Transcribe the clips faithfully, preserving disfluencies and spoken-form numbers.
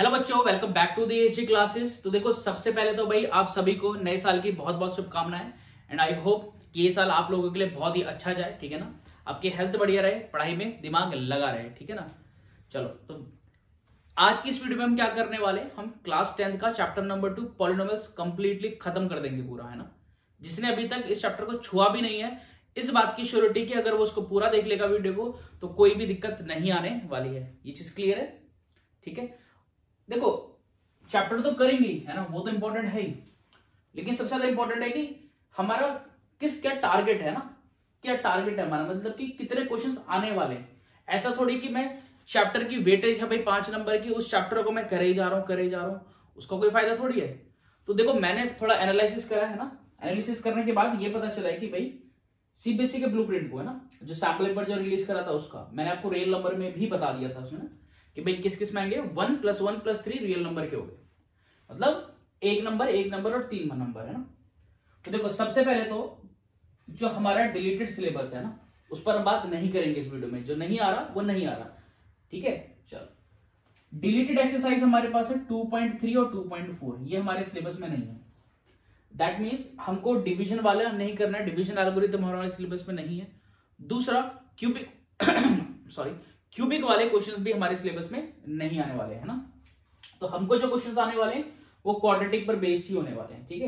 Hello बच्चों, welcome back to the ASG classes. तो देखो, सबसे पहले तो भाई आप सभी को नए साल की बहुत बहुत शुभकामनाएं एंड आई होप कि ये साल आप लोगों के लिए बहुत ही अच्छा जाए। ठीक है ना, आपकी हेल्थ बढ़िया रहे, पढ़ाई में दिमाग लगा रहे। ठीक है ना। चलो, तो आज की इस वीडियो में हम क्या करने वाले, हम क्लास टेंथ का chapter number two polynomials completely खत्म कर देंगे पूरा। है ना, जिसने अभी तक इस चैप्टर को छुआ भी नहीं है, इस बात की श्योरिटी कि अगर वो उसको पूरा देख लेगा वीडियो को तो कोई भी दिक्कत नहीं आने वाली है। ये चीज क्लियर है? ठीक है। देखो, चैप्टर तो करेंगे, है ना, वो तो इंपॉर्टेंट है ही, लेकिन सबसे ज्यादा इंपॉर्टेंट है कि हमारा किस क्या टारगेट है ना, क्या टारगेट है हमारा, मतलब कि कितने क्वेश्चंस आने वाले हैं। ऐसा थोड़ी कि मैं चैप्टर की वेटेज है भाई पांच नंबर की, उस चैप्टर को मैं करे ही जा रहा हूं करे ही जा रहा हूं, उसका कोई फायदा थोड़ी है। तो देखो, मैंने थोड़ा एनालिसिस करा है ना, एनालिसिस करने के बाद ये पता चला है कि भाई सीबीएसई के ब्लूप्रिंट को, है ना, जो सैंपल पेपर जो रिलीज करा था उसका मैंने आपको रियल नंबर में भी बता दिया था उसमें ना, कि भाई किस किस में आएंगे, one plus one plus three real number के हो गए, मतलब एक नंबर एक नंबर और तीन नंबर, है ना। तो देखो, सबसे पहले तो जो हमारा डिलीटेड सिलेबस है ना, उस पर हम बात नहीं करेंगे इस वीडियो में। जो नहीं आ रहा वो नहीं आ रहा, ठीक है। चलो, डिलीटेड एक्सरसाइज हमारे पास है टू पॉइंट थ्री और टू पॉइंट फोर, ये हमारे सिलेबस में नहीं है। दैट मीन्स हमको डिवीजन वाला नहीं करना है, डिवीजन एल्गोरिथम हमारे सिलेबस में नहीं है। दूसरा, क्यूबिक सॉरी क्यूबिक वाले क्वेश्चंस भी हमारे सिलेबस में नहीं आने वाले, है ना। तो हमको जो क्वेश्चंस आने वाले हैं वो क्वाड्रेटिक पर बेस्ड ही होने वाले हैं, ठीक है।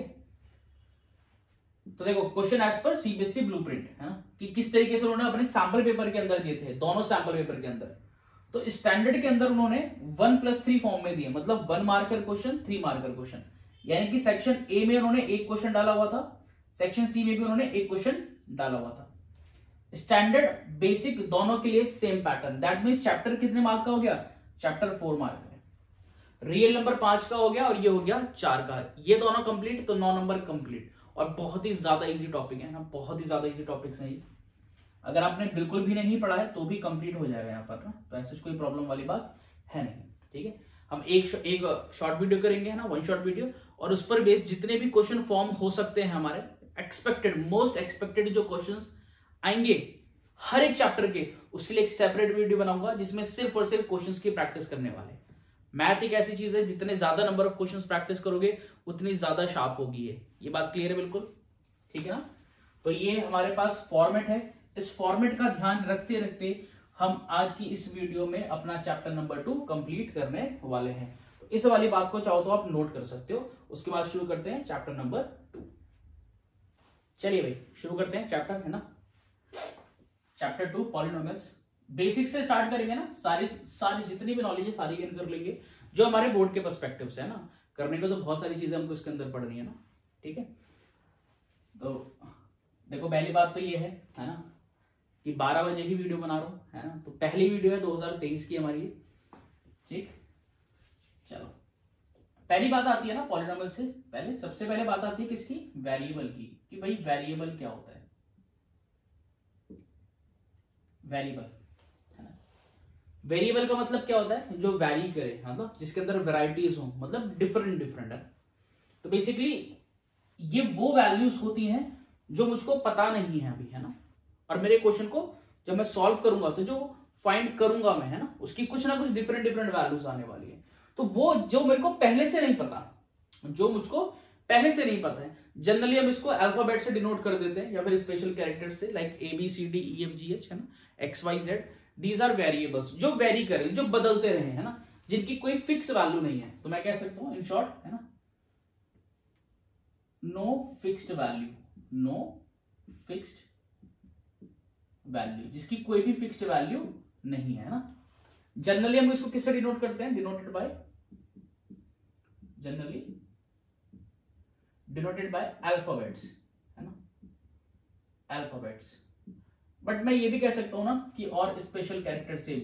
तो देखो, question as per CBSE blueprint, है ना, कि किस तरीके से उन्होंने अपने सैंपल पेपर के अंदर दिए थे, दोनों सैंपल पेपर के अंदर। तो स्टैंडर्ड के अंदर उन्होंने वन प्लस थ्री फॉर्म में दिए, मतलब one marker question three marker question, यानी कि सेक्शन ए में उन्होंने एक क्वेश्चन डाला हुआ था, सेक्शन सी में भी उन्होंने एक क्वेश्चन डाला हुआ था। स्टैंडर्ड बेसिक दोनों के लिए same pattern. That means chapter कितने मार्क का हो गया, चैप्टर फोर मार्क का है। रियल नंबर पांच का हो गया और ये हो गया चार का, ये दोनों कंप्लीट, तो नौ नंबर कंप्लीट। और बहुत ही ज्यादा इजी टॉपिक है ना, बहुत ही ज्यादा इजी टॉपिक्स हैं ये। अगर आपने बिल्कुल भी नहीं पढ़ा है तो भी कंप्लीट हो जाएगा यहाँ पर ना, तो ऐसे कोई प्रॉब्लम वाली बात है नहीं, ठीक है। हम एक एक शॉर्ट वीडियो करेंगे, है ना, वन शॉर्ट वीडियो, और उस पर बेस्ड जितने भी क्वेश्चन फॉर्म हो सकते हैं हमारे एक्सपेक्टेड, मोस्ट एक्सपेक्टेड जो क्वेश्चंस आएंगे हर एक चैप्टर के, उसके लिए एक सेपरेट वीडियो बनाऊंगा जिसमें सिर्फ और सिर्फ क्वेश्चंस की प्रैक्टिस करने वाले। मैथ एक ऐसी चीज है, जितने ज्यादा नंबर ऑफ क्वेश्चंस प्रैक्टिस करोगे उतनी ज्यादा शार्प होगी ये ये बात क्लियर है बिल्कुल, ठीक है ना। तो ये हमारे पास फॉर्मेट है, इस फॉर्मेट का ध्यान रखते रखते हम आज की इस वीडियो में अपना चैप्टर नंबर टू कंप्लीट करने वाले हैं। तो इस वाली बात को चाहो तो आप नोट कर सकते हो। उसके बाद शुरू करते हैं चैप्टर नंबर टू। चलिए भाई, शुरू करते हैं चैप्टर, है ना, चैप्टर टू पॉलिनोमियल्स। बेसिक से स्टार्ट करेंगे ना, सारी सारी जितनी भी नॉलेज है सारी गेन कर लेंगे, जो हमारे बोर्ड के पर्सपेक्टिव से है ना। करने को तो बहुत सारी चीजें हमको इसके अंदर पढ़नी है ना, ठीक है। तो देखो, पहली बात तो ये है है ना, कि बारह बजे ही वीडियो बना रहा हूं, है ना। तो पहली वीडियो है दो हज़ार तेईस की हमारी, ठीक। चलो, पहली बात आती है ना पॉलिनोमियल से पहले, सबसे पहले बात आती है किसकी, वेरिएबल की, कि भाई वेरिएबल क्या होता है। वेरिएबल, है ना, वेरिएबल का मतलब क्या होता है, जो वैरी करे, मतलब जिसके अंदर वैरायटीज हो, मतलब डिफरेंट डिफरेंट है। तो बेसिकली ये वो वैल्यूज होती हैं जो मुझको पता नहीं है अभी, है ना, और मेरे क्वेश्चन को जब मैं सॉल्व करूंगा तो जो फाइंड करूंगा मैं, है ना, उसकी कुछ ना कुछ डिफरेंट डिफरेंट वैल्यूज आने वाली है। तो वो जो मेरे को पहले से नहीं पता, जो मुझको पहले से नहीं पता है, जनरली हम इसको अल्फाबेट से डिनोट कर देते हैं या फिर स्पेशल कैरेक्टर्स से, like A B C D E F G H, है ना, X Y Z. These are variables, जो वेरी करें, जो बदलते रहे, है ना, जिनकी कोई फिक्स वैल्यू नहीं है। तो मैं कह सकता हूं इन शॉर्ट, है ना, no fixed value, no fixed value, जिसकी कोई भी फिक्स्ड वैल्यू नहीं है ना। जनरली हम इसको किससे डिनोट करते हैं, denoted by, generally denoted by alphabets, है ना, अल्फाबेट्स। बट मैं ये भी कह सकता हूं ना कि और स्पेशल कैरेक्टर से,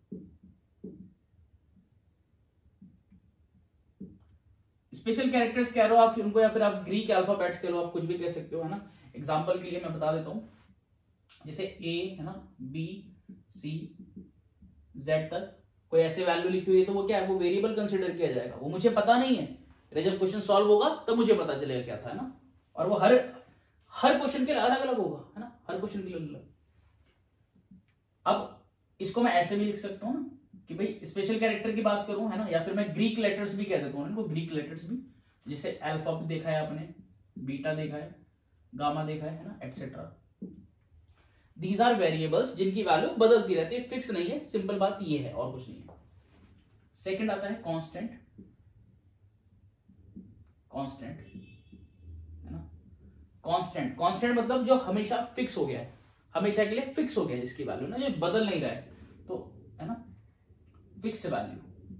स्पेशल कैरेक्टर्स कह रहे हो आप उनको, या फिर आप ग्रीक अल्फाबेट्स कह लो, आप कुछ भी कह सकते हो, है ना। एग्जांपल के लिए मैं बता देता हूं, जैसे ए, है ना, बी सी जेड तक कोई ऐसे वैल्यू लिखी हुई है, तो वो क्या है, वो वेरिएबल कंसीडर किया जाएगा। वो मुझे पता नहीं है, जब क्वेश्चन सॉल्व होगा तब मुझे पता चलेगा क्या था, है ना। और वो हर हर क्वेश्चन के लिए अलग अलग होगा, है ना, हर क्वेश्चन के लिए अलग। अब इसको मैं ऐसे भी लिख सकता हूं ना, कि भाई स्पेशल कैरेक्टर की बात करूं, है ना, या फिर मैं ग्रीक लेटर्स भी कह देता हूं इनको, ग्रीक लेटर्स भी, जिसे अल्फा देखा है आपने, बीटा देखा है, गामा देखा है, है ना, एटसेट्रा। दीज आर वेरिएबल्स जिनकी वैल्यू बदलती रहती है, फिक्स नहीं है, सिंपल बात ये है और कुछ नहीं है। सेकंड आता है कांस्टेंट। कांस्टेंट है ना, कांस्टेंट, कांस्टेंट मतलब जो हमेशा फिक्स हो गया है, हमेशा के लिए फिक्स हो गया है, जिसकी वैल्यू ना जो बदल नहीं रहा है, तो है ना फिक्स्ड वैल्यू,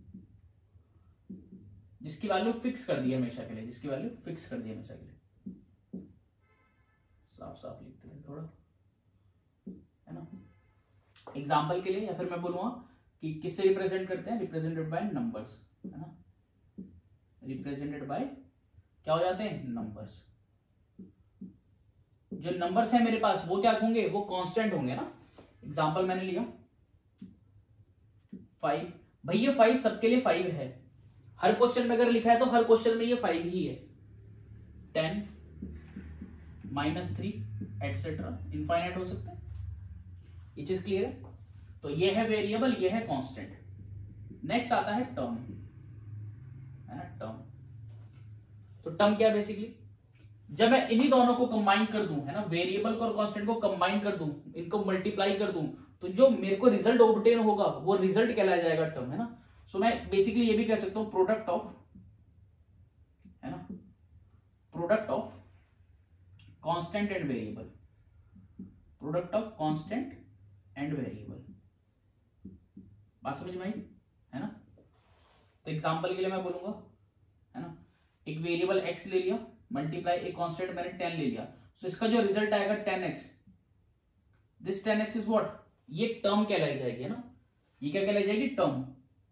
जिसकी वैल्यू फिक्स कर दी है हमेशा के लिए, जिसकी वैल्यू फिक्स कर दी है हमेशा के लिए। साफ साफ लिखते हैं थोड़ा, है ना। एग्जाम्पल के लिए, या फिर मैं बोलूंगा कि किससे रिप्रेजेंट करते हैं, रिप्रेजेंटेड बाय नंबर्स, है ना, रिप्रेजेंटेड बाय क्या हो जाते हैं, नंबर्स। जो नंबर्स है मेरे पास वो क्या होंगे, वो कांस्टेंट होंगे ना। एग्जांपल मैंने लिया फाइव, भाई ये फाइव सबके लिए फाइव है, हर क्वेश्चन में अगर लिखा है तो हर क्वेश्चन में ये फाइव ही है। Ten, minus three, etcetera, infinite हो सकता है। ये चीज क्लियर है। तो ये है वेरिएबल, ये है कांस्टेंट। नेक्स्ट आता है टर्म, है ना, टर्म। तो टर्म क्या बेसिकली, जब मैं इन्हीं दोनों को कंबाइन कर दूं, है ना, वेरिएबल को और कांस्टेंट को कंबाइन कर दूं, इनको मल्टीप्लाई कर दूं, तो जो मेरे को रिजल्ट ऑब्टेन होगा वो रिजल्ट कहलाया जाएगा टर्म, है ना। सो so, मैं बेसिकली ये भी कह सकता हूं प्रोडक्ट ऑफ, है ना, product of constant and variable, product of constant and variable. बात समझ में आई, है ना। तो एग्जांपल के लिए मैं बोलूंगा, है ना, एक वेरिएबल x ले लिया, मल्टीप्लाई एक कांस्टेंट मैंने टेन ले लिया, सो so, इसका जो रिजल्ट आएगा ten X, this ten X is what, ये टर्म कहलाई जाएगी, है ना, ये क्या कहलाई जाएगी, टर्म।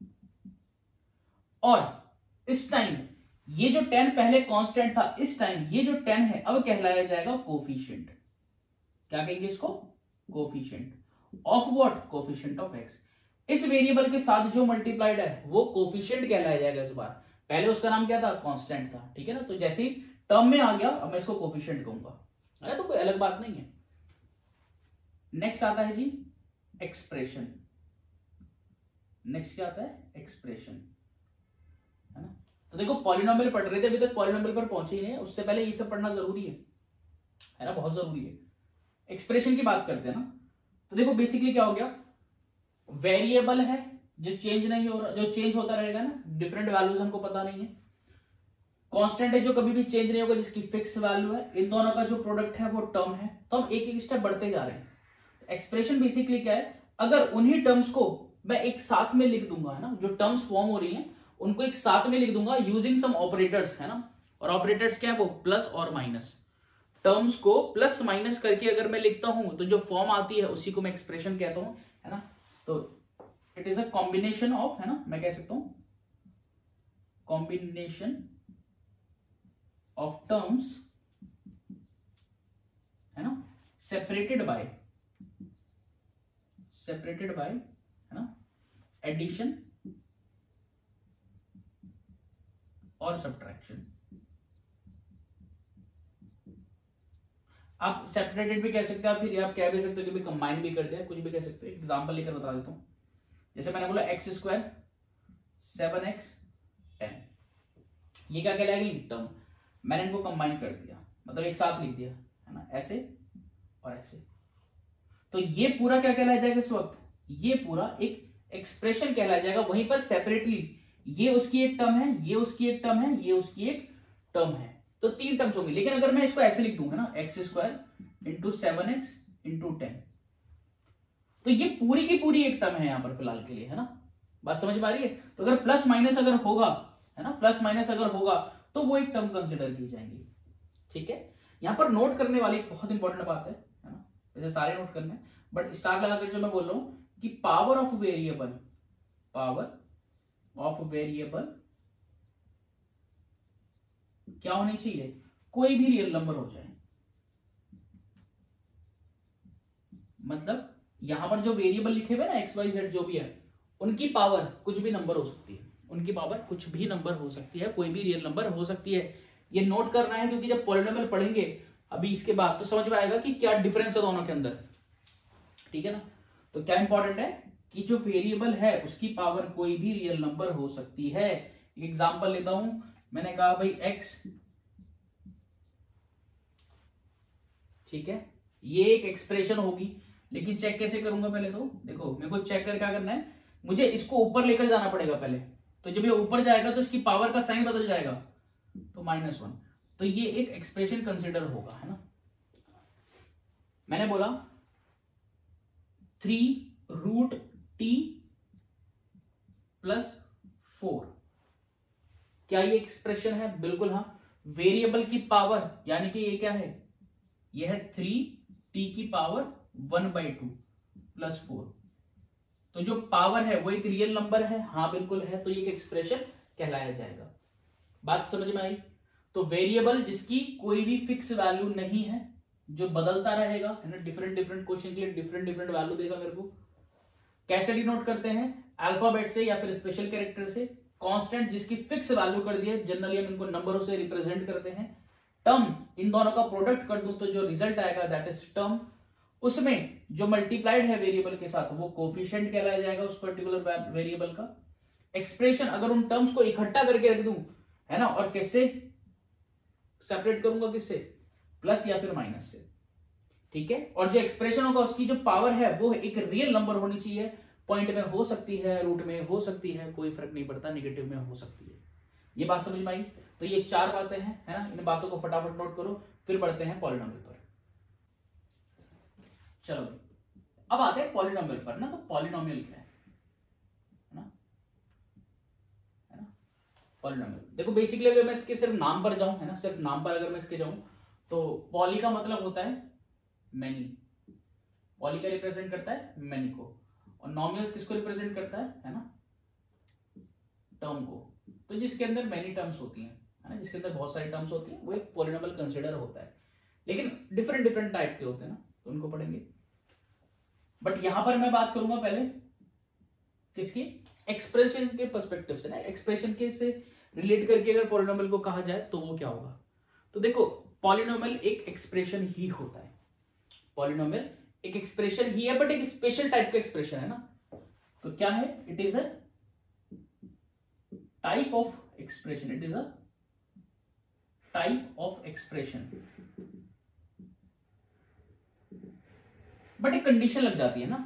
और इस टाइम ये जो टेन पहले कांस्टेंट था, इस टाइम ये जो टेन है अब कहलाया जाएगा कोफिशिएंट। क्या कहेंगे इसको, coefficient of what, coefficient of X. इस वेरिएबल के साथ जो मल्टीप्लाइड है वो कोफिशिएंट कहलाया जाएगा इस बार, पहले उसका नाम क्या था, कांस्टेंट था, ठीक है ना। तो जैसे ही टर्म में आ गया अब मैं इसको कोफिशिएंट कहूंगा, है, तो कोई अलग बात नहीं है। नेक्स्ट आता है जी एक्सप्रेशन। नेक्स्ट क्या आता है, एक्सप्रेशन, है ना। तो देखो पॉलिनोमियल पढ़ रहे थे, अभी तक पॉलिनोमियल पर पहुंचे ही नहीं, उससे पहले ये सब पढ़ना जरूरी है, है ना, बहुत जरूरी है। एक्सप्रेशन की बात करते हैं ना, तो देखो बेसिकली क्या हो गया, वेरिएबल है जो चेंज नहीं हो रहा, जो चेंज होता रहेगा ना, डिफरेंट वैल्यूज हमको पता नहीं है। कांस्टेंट है जो कभी भी चेंज नहीं होगा, जिसकी फिक्स वैल्यू है। इन दोनों का जो प्रोडक्ट है वो टर्म है। तो हम एक एक स्टेप बढ़ते जा रहे हैं। तो एक्सप्रेशन बेसिकली क्या है, अगर उन्हीं टर्म्स को मैं एक साथ में लिख दूंगा, है ना, जो टर्म्स फॉर्म हो रही हैं उनको एक साथ में लिख दूंगा यूजिंग सम ऑपरेटर्स, है ना। और ऑपरेटर्स क्या है, वो प्लस और माइनस। टर्म्स को प्लस माइनस करके अगर मैं लिखता हूं तो जो फॉर्म आती है उसी को मैं एक्सप्रेशन कहता हूं, है ना। तो it is a combination of, है ना, मैं कह सकता हूं कॉम्बिनेशन ऑफ टर्म्स, है ना, सेपरेटेड बाय सेपरेटेड बाय है ना, एडिशन और सब्ट्रैक्शन। आप सेपरेटेड भी कह सकते हैं, फिर आप क्या भी सकते हो कि भी कंबाइन भी कर दिया, कुछ भी कह सकते हो। एग्जांपल लेकर बता देता हूं। जैसे मैंने बोला X square seven X ten, ये क्या कहलाएगी, टर्म। मैंने इनको कंबाइन कर दिया, मतलब एक साथ लिख दिया, है ना, ऐसे और ऐसे। तो ये पूरा क्या कहलाया जाएगा इस वक्त, ये पूरा एक एक्सप्रेशन कहलाया जाएगा। वहीं पर सेपरेटली ये उसकी एक टर्म है, ये उसकी एक टर्म है, ये उसकी एक टर्म है, तो तीन टर्म्स होंगी। लेकिन अगर मैं इसको ऐसे लिख दूं, है ना, X square into seven X into ten, तो ये पूरी की पूरी एक टर्म है यहां पर फिलहाल के लिए, है ना। बात समझ में आ रही है। तो अगर प्लस माइनस अगर होगा, है ना, प्लस माइनस अगर होगा तो वो एक टर्म कंसिडर की जाएंगी, ठीक है। यहां पर नोट करने वाली एक बहुत इंपॉर्टेंट बात है, है ना, वैसे सारे नोट करने, बट स्टार लगाकर जो मैं बोल रहा हूं कि power of variable, power of variable क्या होनी चाहिए, कोई भी रियल नंबर हो जाए। मतलब यहां पर जो वेरिएबल लिखे हुए ना एक्स वाई जेड जो भी है, उनकी पावर कुछ भी नंबर हो सकती है, उनकी पावर कुछ भी नंबर हो सकती है, कोई भी रियल नंबर हो सकती है। ये नोट करना है, क्योंकि जब पॉलिनोमियल पढ़ेंगे अभी इसके बाद तो समझ में आएगा कि क्या डिफरेंस है दोनों के अंदर, ठीक है ना। तो क्या इंपॉर्टेंट है, कि जो वेरिएबल है उसकी पावर कोई भी रियल नंबर हो सकती है। एग्जांपल लेता हूं, मैंने कहा भाई x, ठीक है, ये एक एक्सप्रेशन होगी, लेकिन चेक कैसे करूंगा पहले? तो देखो मेरे को चेक कर क्या करना है, मुझे इसको ऊपर लेकर जाना पड़ेगा पहले। तो जब ये ऊपर जाएगा तो इसकी पावर का साइन बदल जाएगा, तो माइनस वन। तो ये एक एक्सप्रेशन कंसिडर होगा, है ना। मैंने बोला three root T plus four, क्या ये एक्सप्रेशन है? बिल्कुल हाँ। वेरिएबल की पावर यानी कि ये क्या है, ये है थ्री टी की power one by two plus four. तो जो पावर है वो एक रियल नंबर है, हाँ बिल्कुल है, तो ये एक एक्सप्रेशन कहलाया जाएगा। बात समझ में आई? तो वेरिएबल जिसकी कोई भी फिक्स वैल्यू नहीं है, जो बदलता रहेगा, है ना, डिफरेंट डिफरेंट क्वेश्चन के लिए डिफरेंट डिफरेंट वैल्यू देगा मेरे को। कैसे डिनोट करते हैं? अल्फाबेट से या फिर स्पेशल कैरेक्टर से। कांस्टेंट जिसकी फिक्स वैल्यू कर दी है, जनरली हम इनको नंबरों से रिप्रेजेंट करते हैं। टर्म, इन दोनों का प्रोडक्ट कर दूं तो जो रिजल्ट आएगा दैट इज टर्म। उसमें जो मल्टीप्लाइड है वेरिएबल के साथ वो कोफिशिएंट कहलाया जाएगा उस पर्टिकुलर वेरिएबल का। एक्सप्रेशन अगर उन टर्म्स को इकट्ठा करके रख दूं, है ना, और कैसे सेपरेट करूंगा, किससे? प्लस या फिर माइनस से, ठीक है। और जो एक्सप्रेशन होगा उसकी जो पावर है वो एक रियल नंबर होनी चाहिए। पॉइंट में हो सकती है, रूट में हो सकती है, कोई फर्क नहीं पड़ता, नेगेटिव में हो सकती है। ये बात समझ में आई? तो ये चार बातें हैं, है ना, इन बातों को फटाफट नोट करो, फिर बढ़ते हैं पॉलिनोमियल पर। चलो अब आते हैं पॉलिनोमियल पर ना। तो पॉलिनोमियल क्या है, है ना, है ना, पॉलिनोमियल। देखो बेसिकली अगर मैं इसके सिर्फ नाम पर जाऊं, है ना, सिर्फ नाम पर अगर मैं इसके जाऊं, तो पॉली का मतलब होता है मैनी। पॉली का रिप्रेजेंट करता है मैनी को, और नॉमिनल्स किसको रिप्रेजेंट करता है, है ना, टर्म को। तो जिसके अंदर मैनी टर्म्स होती हैं, है ना, जिसके अंदर बहुत सारी टर्म्स होती हैं, वो एक पॉलिनोमियल कंसिडर होता है। लेकिन डिफरेंट डिफरेंट टाइप के होते हैं ना, तो उनको पढ़ेंगे। बट यहां पर मैं बात करूंगा पहले किसकी? एक्सप्रेशन के पर्सपेक्टिव से ना, एक्सप्रेशन के से रिलेट करके अगर पॉलिनोमियल को कहा जाए तो वो क्या होगा। तो देखो पॉलिनोमियल एक एक्सप्रेशन ही होता है। पॉलिनोमियल एक एक्सप्रेशन ही है, बट एक स्पेशल टाइप का एक्सप्रेशन है ना। तो क्या है? It is a type of expression, it is a type of expression. But एक कंडीशन लग जाती है ना,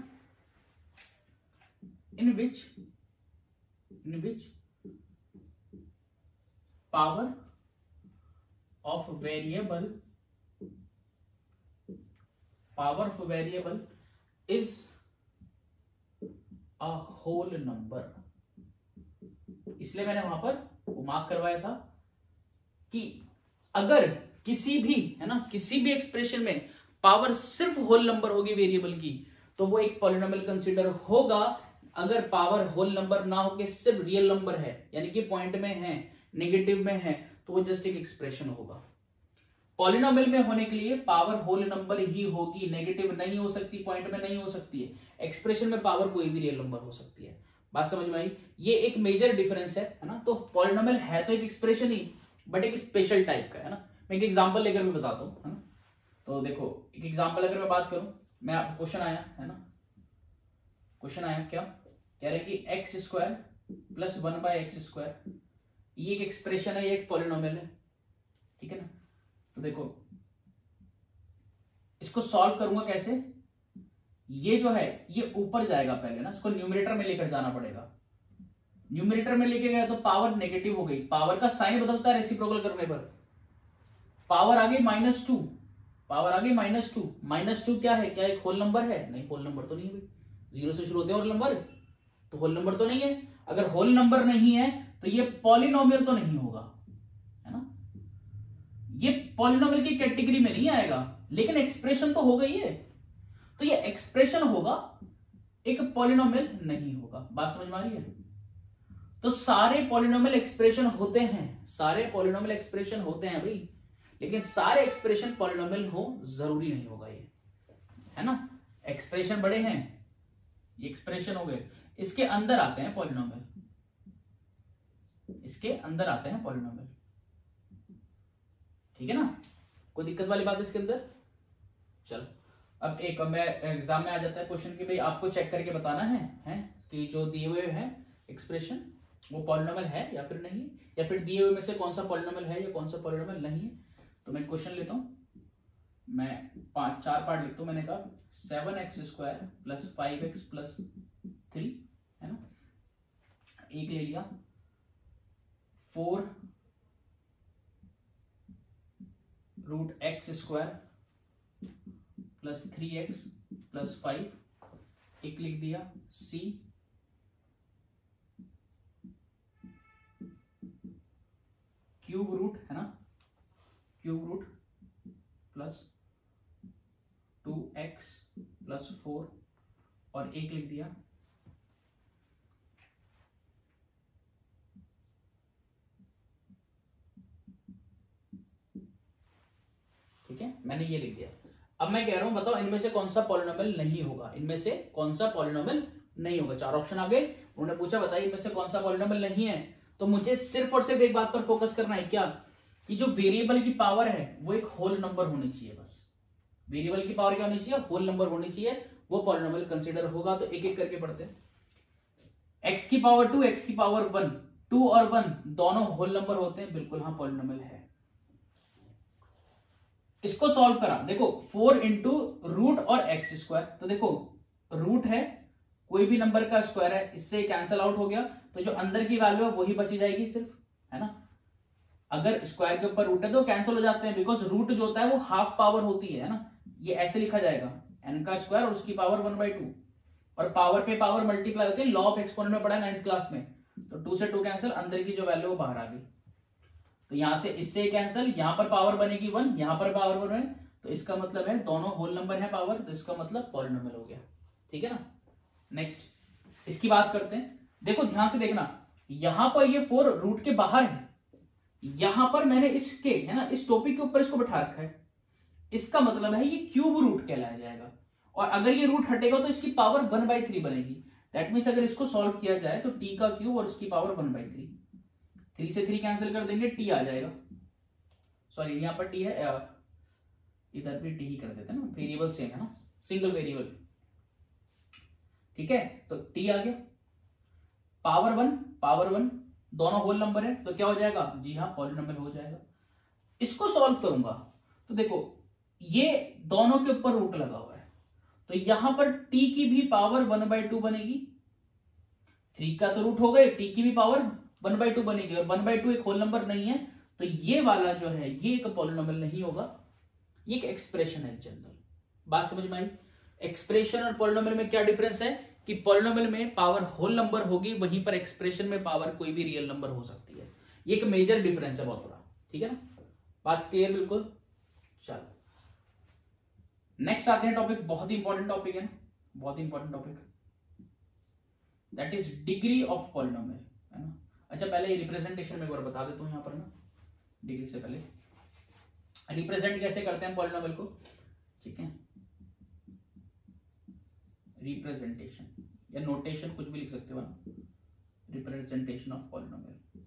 in which in which power of variable power of variable is a whole number. इसलिए मैंने वहां पर वो मार्क करवाया था कि अगर किसी भी, है ना, किसी भी एक्सप्रेशन में पावर सिर्फ होल नंबर होगी वेरिएबल की, तो वो एक पॉलिनोमियल कंसीडर होगा। अगर पावर होल नंबर ना होके सिर्फ रियल नंबर है, यानी कि पॉइंट में है, नेगेटिव में है, तो वो जस्ट एक एक्सप्रेशन होगा। पॉलिनोमियल में होने के लिए पावर होल नंबर ही होगी, नेगेटिव नहीं हो सकती, पॉइंट में नहीं हो सकती है। एक्सप्रेशन में पावर कोई भी रियल नंबर हो सकती है। बात समझ में आई? ये एक मेजर डिफरेंस है, है ना। तो पॉलिनोमियल है तो एक एक्सप्रेशन ही, बट एक स्पेशल टाइप का, है ना। मैं एक एग्जांपल लेकर मैं बताता हूं, है ना। तो देखो एक एग्जांपल अगर मैं बात करूं, मैं आपको क्वेश्चन आया, है ना, क्वेश्चन आया क्या कह रहे हैं कि X square plus one by X square, ये एक एक्सप्रेशन है, ये एक पॉलिनोमियल है, ठीक है ना। तो देखो इसको सॉल्व करूंगा कैसे? ये जो है ये ऊपर जाएगा पहले ना, इसको न्यूमरेटर में लेकर जाना पड़ेगा। न्यूमरेटर में लेके गया तो पावर नेगेटिव हो गई, पावर का साइन बदलता है रेसिप्रोकल करने पर। पावर आ गई माइनस टू, पावर आ गई माइनस टू। माइनस टू क्या है? क्या एक होल नंबर है? नहीं, होल नंबर तो नहीं है, जीरो से शुरू होते हैं होल नंबर, तो होल नंबर तो नहीं है। अगर होल नंबर नहीं है तो ये पॉलिनोमियल तो नहीं होगा, है ना। ये पॉलिनोमियल की कैटेगरी में नहीं आएगा, लेकिन एक्सप्रेशन तो हो गई है, तो ये एक्सप्रेशन होगा, एक पॉलिनोमियल नहीं होगा। बात समझ में आ रही है? तो सारे पॉलिनोमियल एक्सप्रेशन होते हैं, सारे पॉलिनोमियल एक्सप्रेशन होते हैं भाई, लेकिन सारे एक्सप्रेशन पॉलिनोमियल हो जरूरी नहीं होगा, ये है ना। एक्सप्रेशन बड़े हैं, ये एक्सप्रेशन हो गए, इसके अंदर आते हैं पॉलिनोमियल, इसके अंदर आते हैं पॉलिनोमियल, ठीक है ना। कोई दिक्कत वाली बात इसके अंदर? चलो अब एक मैं एग्जाम में आ जाता है क्वेश्चन कि भाई आपको चेक करके बताना है, है कि जो दिए हुए हैं एक्सप्रेशन वो पॉलिनोमियल है या फिर नहीं, या फिर दिए हुए में से कौन सा पॉलिनोमियल है या कौन सा पॉलिनोमियल नहीं है। तो मैं क्वेश्चन लेता हूँ, मैं पांच चार पार्ट लिखता हूँ। मैंने कहा seven x square plus five x plus three, है ना। एक ले लिया four root X square plus three x plus five, एक लिख दिया सी क्यूब रूट, है ना, cube root plus two x plus four, और एक लिख दिया ठीक है, मैंने ये लिख दिया। अब मैं कह रहा हूं बताओ इनमें से कौन सा पॉलिनोमियल नहीं होगा, इनमें से कौन सा पॉलिनोमियल नहीं होगा। चार ऑप्शन आ गए, उन्होंने पूछा बताइए इनमें से कौन सा पॉलिनोमियल नहीं है। तो मुझे सिर्फ और सिर्फ एक बात पर फोकस करना है, क्या कि जो वेरिएबल की पावर है वो एक होल नंबर होनी चाहिए। बस वेरिएबल की पावर क्या होनी चाहिए, होल नंबर होनी चाहिए, वो पॉलिनोमियल कंसीडर होगा। तो एक एक करके पढ़ते हैं। एक्स की पावर टू, एक्स की पावर वन, टू और वन दोनों होल नंबर होते हैं, बिल्कुल हाँ पॉलिनोमियल है। इसको सॉल्व करा, देखो फोर इंटू रूट और एक्स स्क्वायर, तो देखो रूट है कोई भी नंबर का स्क्वायर है, इससे कैंसल आउट हो गया, तो जो अंदर की वैल्यू है वही बची जाएगी सिर्फ, है ना। अगर स्क्वायर के ऊपर रूट है तो कैंसिल हो जाते हैं, बिकॉज रूट जो होता है वो हाफ पावर होती है ना। ये ऐसे लिखा जाएगा एन का स्क्वायर और उसकी पावर वन बाई टू, और पावर पे पावर मल्टीप्लाई होती है, लॉ ऑफ एक्सपोनेंट में पढ़ा है नाइन्थ क्लास में। तो टू से टू कैंसिल, अंदर की जो वैल्यू वो बाहर आ गई, तो यहां से इससे कैंसिल, यहां पर पावर बनेगी वन, यहां पर पावर वन है, तो इसका मतलब है दोनों होल नंबर है पावर, तो इसका मतलब पॉलिनोमियल हो गया। ठीक है ना। नेक्स्ट इसकी बात करते हैं। देखो ध्यान से देखना, यहां पर ये फोर रूट के बाहर है, यहां पर मैंने इसके, है ना, इस टॉपिक के ऊपर इसको बैठा रखा है, इसका मतलब है ये क्यूब रूट कहलाया जाएगा। और अगर ये रूट हटेगा तो इसकी पावर वन बाई थ्री बनेगी। दैट मीन्स अगर इसको सॉल्व किया जाए तो टी का क्यूब और इसकी power one by three, three से थ्री कैंसिल कर देंगे, टी आ जाएगा। सॉरी यहां पर टी है, इधर भी टी ही कर देते हैं ना, वेरिएबल सेम है ना, सिंगल वेरिएबल। ठीक है, तो टी आ गया, पावर वन पावर वन दोनों होल नंबर है, तो क्या हो जाएगा, जी हाँ पॉलिनोमियल हो जाएगा। इसको सॉल्व करूंगा तो देखो ये दोनों के ऊपर रूट लगा हुआ है, तो यहां पर टी की भी पावर वन बाई टू बनेगी, थ्री का तो रूट हो गए, टी की भी पावर वन बाई टू बनेगी, और वन बाई टू एक होल नंबर नहीं है, तो ये वाला जो है ये एक पॉलिनोमियल नहीं होगा, ये एक एक्सप्रेशन है जनरल। बात समझ में आई। एक्सप्रेशन और पॉलिनोमियल में क्या डिफरेंस है कि पॉलिनोमियल में पावर होल नंबर होगी, वहीं पर एक्सप्रेशन में पावर कोई भी रियल नंबर हो सकती है। ये एक मेजर डिफरेंस है बहुत बड़ा। ठीक है ना, बात क्लियर बिल्कुल। चलो नेक्स्ट आते हैं टॉपिक, बहुत ही इंपॉर्टेंट टॉपिक है ना, बहुत ही important topic, that is degree of polynomial, है ना। अच्छा पहले रिप्रेजेंटेशन में एक बार बता देता हूं, यहां पर ना डिग्री से पहले रिप्रेजेंट कैसे करते हैं पॉलिनोमियल को। ठीक है, रिप्रेजेंटेशन या नोटेशन कुछ भी लिख सकते हो ना, रिप्रेजेंटेशन ऑफ पॉलिनोमियल।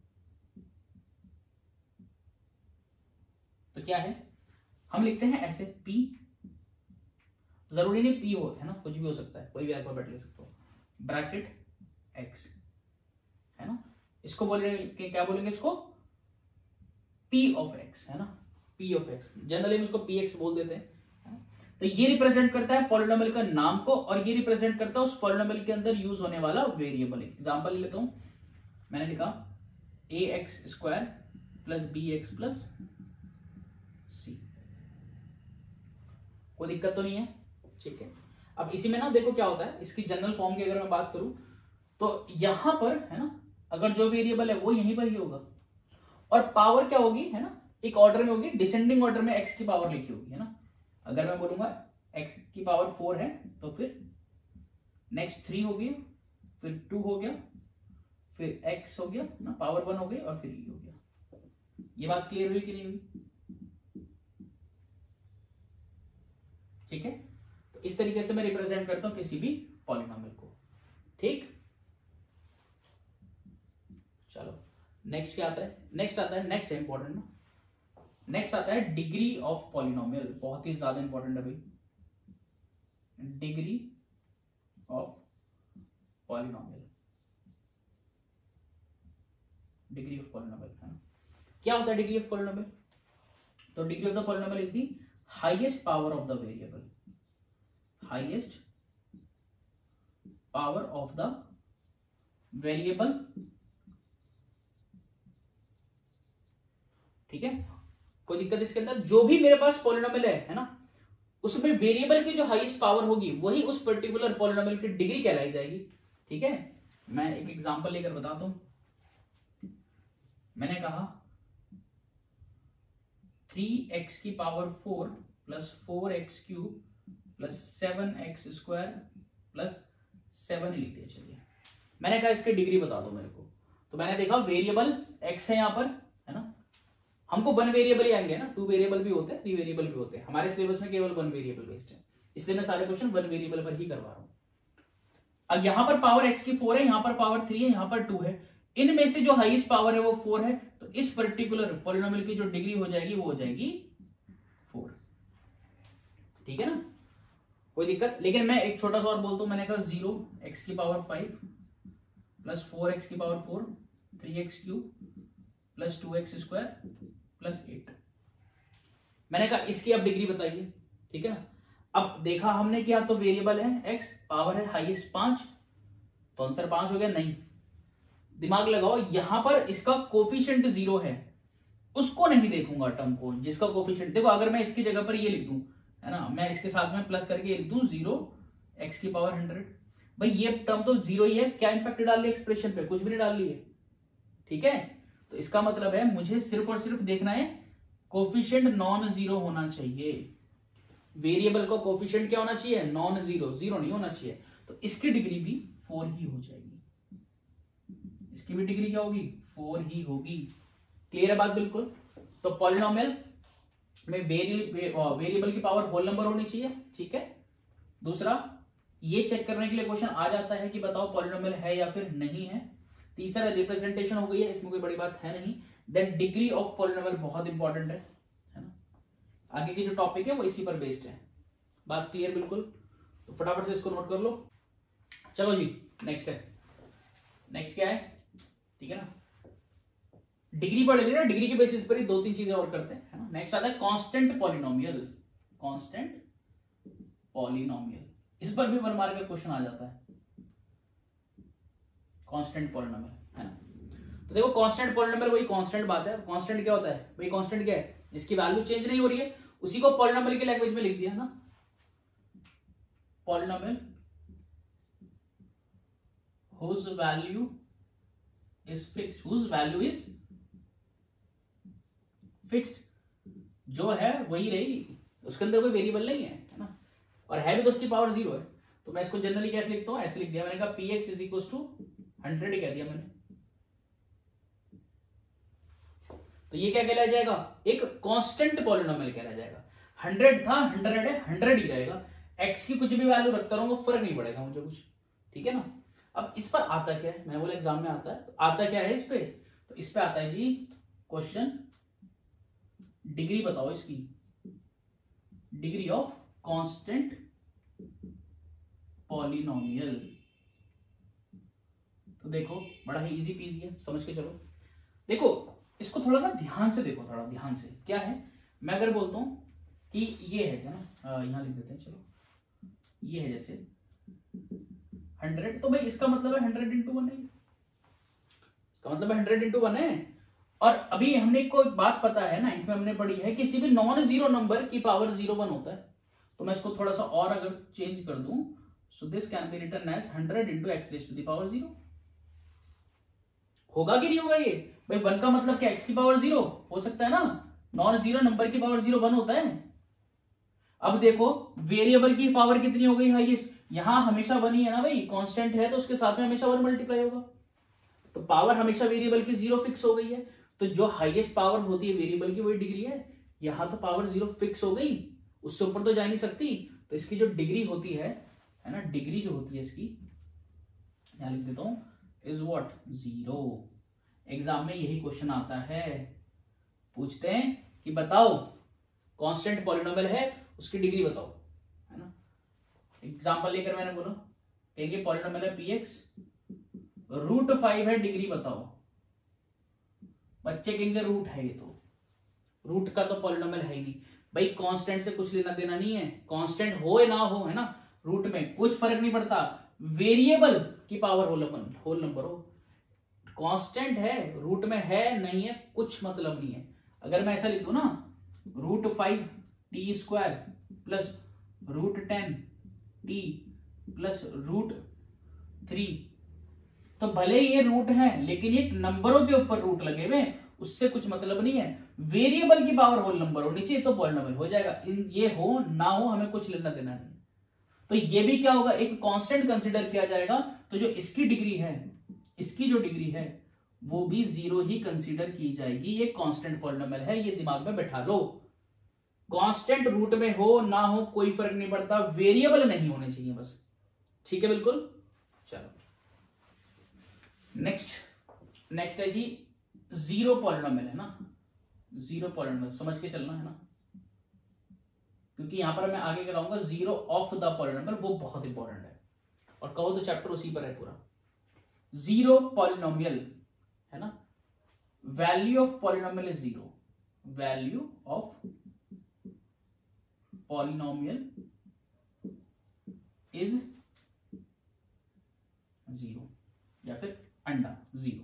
तो क्या है, हम लिखते हैं ऐसे पी, जरूरी नहीं पी हो, है ना, कुछ भी हो सकता है, कोई भी अल्फाबेट लिख सकते हो, ब्रैकेट एक्स, है ना। इसको बोलेंगे क्या, बोलेंगे इसको पी ऑफ एक्स, है ना, पी ऑफ एक्स, जनरली हम इसको पी एक्स बोल देते हैं। तो ये रिप्रेजेंट करता है पॉलिनोमियल का नाम को, और ये रिप्रेजेंट करता है उस पॉलिनोमियल के अंदर यूज होने वाला वेरिएबल। एग्जांपल ले लेता हूं, मैंने लिखा A x square plus B x plus C, कोई दिक्कत तो नहीं है। ठीक है, अब इसी में ना देखो क्या होता है, इसकी जनरल फॉर्म की अगर मैं बात करूं तो यहां पर, है ना, अगर जो वेरिएबल है वो यहीं पर ही होगा, और पावर क्या होगी, है ना, एक ऑर्डर में होगी, डिसेंडिंग ऑर्डर में एक्स की पावर लिखी होगी, है ना। अगर मैं बोलूंगा x की पावर फोर है तो फिर नेक्स्ट थ्री हो गया, फिर टू हो गया, फिर x हो गया ना, पावर वन हो गई, और फिर e हो गया। ये बात क्लियर हुई कि नहीं हुई। ठीक है, तो इस तरीके से मैं रिप्रेजेंट करता हूं किसी भी पॉलिनोमियल को। ठीक, चलो नेक्स्ट क्या आता है, नेक्स्ट आता है, नेक्स्ट है इंपॉर्टेंट ना, नेक्स्ट आता है डिग्री ऑफ पॉलिनोमियल, बहुत ही ज्यादा इंपॉर्टेंट है भाई। Degree of polynomial, degree of polynomial है ना। क्या होता है डिग्री ऑफ पॉलिनोमियल? तो degree of the polynomial is the highest power of the variable, highest power of the variable, ठीक है। कोई दिक्कत इसके अंदर? जो भी मेरे पास पॉलिनोमियल है है ना, उसमें वेरिएबल की जो हाईएस्ट पावर होगी वही उस पर्टिकुलर पॉलिनोमियल की डिग्री कहलाई जाएगी, ठीक है। मैं एक एग्जांपल लेकर बताता हूं। मैंने कहा थ्री एक्स की power four plus four x cube plus seven x square plus seven लिख दिया। चलिए, मैंने कहा इसकी डिग्री बता दो मेरे को। तो मैंने देखा वेरिएबल एक्स है यहां पर, है ना। हमको वन वेरिएबल ही आएंगे ना, टू वेरिएबल भी होते हैं, थ्री वेरिएबल भी होते हैं। हमारे सिलेबस में केवल वन वेरिएबल बेस्ड है, इसलिए मैं सारे क्वेश्चन वन वेरिएबल पर ही करवा रहा हूं। अब यहां पर पावर एक्स की फोर है, यहां पर पावर थ्री है, यहां पर टू है। इनमें से जो हाईएस्ट पावर है वो फोर है, तो इस पर्टिकुलर पॉलिनोमियल की जो डिग्री हो जाएगी वो हो जाएगी फोर, ठीक है ना। कोई दिक्कत? लेकिन मैं एक छोटा सा और बोलता हूं। मैंने कहा जीरो एक्स की power five plus four x की power four, three x cube plus two x square plus eight. मैंने कहा इसकी अब डिग्री बताइए, ठीक है ना। अब देखा हमने क्या, तो वेरिएबल है एक्स, पावर है हाईएस्ट पांच, तो आंसर पांच हो गया। नहीं, दिमाग लगाओ, यहां पर इसका कोफिशिएंट जीरो है, उसको नहीं देखूंगा टर्म को जिसका कोफिशिएंट। देखो अगर मैं इसकी जगह पर ये लिख दूं, है ना, मैं इसके साथ में प्लस करके लिख दूं जीरो एक्स की पावर हंड्रेड, भाई ये टर्म तो जीरो ही है, क्या इंपैक्ट डाल लिया एक्सप्रेशन पे? कुछ भी नहीं डाल लिए, ठीक है। तो इसका मतलब है मुझे सिर्फ और सिर्फ देखना है कोफिशिएंट नॉन जीरो होना चाहिए। वेरिएबल का कोफिशिएंट क्या होना चाहिए? नॉन जीरो, जीरो नहीं होना चाहिए। तो इसकी डिग्री भी फोर ही हो जाएगी, इसकी भी डिग्री क्या होगी? फोर ही होगी। क्लियर है बात? बिल्कुल। तो पॉलिनोमियल में वेरिएबल की पावर होल नंबर होनी चाहिए, ठीक है। दूसरा, ये चेक करने के लिए क्वेश्चन आ जाता है कि बताओ पॉलिनोमियल है या फिर नहीं है। तीसरा, रिप्रेजेंटेशन हो गई है, इसमें कोई बड़ी बात है नहीं। देन डिग्री ऑफ पॉलिनोमियल बहुत इंपॉर्टेंट है, है ना। आगे की जो टॉपिक है वो इसी पर बेस्ड है। बात क्लियर? बिल्कुल। तो फटाफट से इसको नोट कर लो। चलो जी, नेक्स्ट है। नेक्स्ट क्या है, ठीक है ना। डिग्री पढ़ ली ना, डिग्री के बेसिस पर ही दो तीन चीजें और करते हैं, है ना। नेक्स्ट आता है कांस्टेंट पॉलिनोमियल, कांस्टेंट पॉलिनोमियल। इस पर भी वन मार्क का क्वेश्चन आ जाता है, कांस्टेंट पॉलिनोमियल, है ना। तो देखो कांस्टेंट पॉलिनोमियल वही कांस्टेंट बात है। कांस्टेंट क्या होता है भाई? कांस्टेंट क्या है? जिसकी वैल्यू चेंज नहीं हो रही है, उसी को पॉलिनोमियल की लैंग्वेज में लिख दिया ना, polynomial whose value is fixed, whose value is fixed, जो है वही रहेगी, उसके अंदर कोई वेरिएबल नहीं है, है ना। और है भी तो उसकी पावर जीरो है। तो मैं इसको जनरली कैसे लिखता हूं? ऐसे लिख दिया मैंने, कहा p x is equal to hundred ही कह दिया मैंने। तो ये क्या कहलाया जाएगा? एक कांस्टेंट पॉलिनोमियल कहलाया जाएगा। हंड्रेड था, हंड्रेड है, हंड्रेड ही रहेगा। एक्स की कुछ भी वैल्यू रखता रहूंगा, फर्क नहीं पड़ेगा मुझे कुछ, ठीक है ना। अब इस पर आता क्या है? मैंने बोला एग्जाम में आता है, तो आता क्या है इस पे? तो इस पे आता है जी क्वेश्चन, डिग्री बताओ इसकी, डिग्री ऑफ कांस्टेंट पॉलिनोमियल। तो देखो बड़ा ही इजी पीजी है, समझ के चलो। देखो इसको थोड़ा ना ध्यान से देखो, थोड़ा ध्यान से। क्या है, मैं अगर बोलता हूं कि ये है ना, यहां लिख देते हैं, चलो ये है जैसे हंड्रेड, तो भाई इसका मतलब है हंड्रेड इंटू वन है, इसका मतलब है हंड्रेड इंटू वन है। और अभी हमने को एक बात पता है, नाइन्थ में हमने पढ़ी है, किसी भी नॉन जीरो नंबर की पावर जीरो वन होता है। तो मैं इसको थोड़ा सा और अगर चेंज कर दूं, so this can be written as hundred into x raise to the power zero. होगा कि नहीं होगा ये भाई? वन का मतलब क्या? एक्स की पावर जीरो हो सकता है ना, नॉन जीरो नंबर की पावर जीरो वन होता है। अब देखो वेरिएबल की पावर कितनी हो गई हाईएस्ट? यहां हमेशा वन ही है ना भाई, कांस्टेंट है तो उसके साथ में हमेशा वन मल्टीप्लाई होगा। तो पावर हमेशा वेरिएबल की जीरो फिक्स हो गई है, तो जो हाईएस्ट पावर होती है वेरिएबल की वही डिग्री है। यहां तो पावर जीरो फिक्स हो गई, उससे ऊपर तो जा नहीं सकती। तो इसकी जो डिग्री होती है, है ना, डिग्री जो होती है इसकी, यहां लिख देता हूं, इज व्हाट? जीरो। एग्जाम में यही क्वेश्चन आता है, पूछते हैं कि बताओ कांस्टेंट पॉलिनोमियल है, उसकी डिग्री बताओ, है ना। एग्जाम्पल लेकर मैंने बोला, कहेंगे पॉलिनोमियल है पी एक्स, रूट फाइव है, डिग्री बताओ। बच्चे कहेंगे रूट है, ये तो रूट का तो पॉलिनोमियल है ही नहीं। भाई कांस्टेंट से कुछ लेना देना नहीं है, कांस्टेंट हो या ना हो, है ना, रूट में कुछ फर्क नहीं पड़ता। वेरिएबल की पावर होल होल नंबर हो, कांस्टेंट है, रूट में है नहीं है कुछ मतलब नहीं है। अगर मैं ऐसा लिख दूं ना, root five t square plus root ten t plus root three, तो भले ही ये रूट है लेकिन ये नंबरों के ऊपर रूट लगे हुए, उससे कुछ मतलब नहीं है। वेरिएबल की पावर होल नंबर होनी चाहिए तो पॉलिनोमियल हो जाएगा। इन ये हो ना हो हमें कुछ लेना देना नहीं। तो ये भी क्या होगा, एक कांस्टेंट कंसीडर किया जाएगा, तो जो इसकी डिग्री है, इसकी जो डिग्री है वो भी जीरो ही कंसीडर की जाएगी। ये कांस्टेंट पॉलिनोमियल है, ये दिमाग में बैठा लो। कांस्टेंट रूट में हो ना हो कोई फर्क नहीं पड़ता, वेरिएबल नहीं होने चाहिए बस। ठीक है, बिल्कुल। चलो नेक्स्ट नेक्स्ट है जी जीरो पॉलिनोमियल, है ना, जीरो पॉलिनोमियल समझ के चलना है ना, क्योंकि यहां पर मैं आगे कराऊंगा जीरो ऑफ द पॉलिनोमियल, वो बहुत इंपॉर्टेंट है। और कहो तो चैप्टर उसी पर है पूरा। जीरो पॉलिनोमियल, है ना, value of polynomial is zero, value of polynomial is zero, या फिर अंडा जीरो।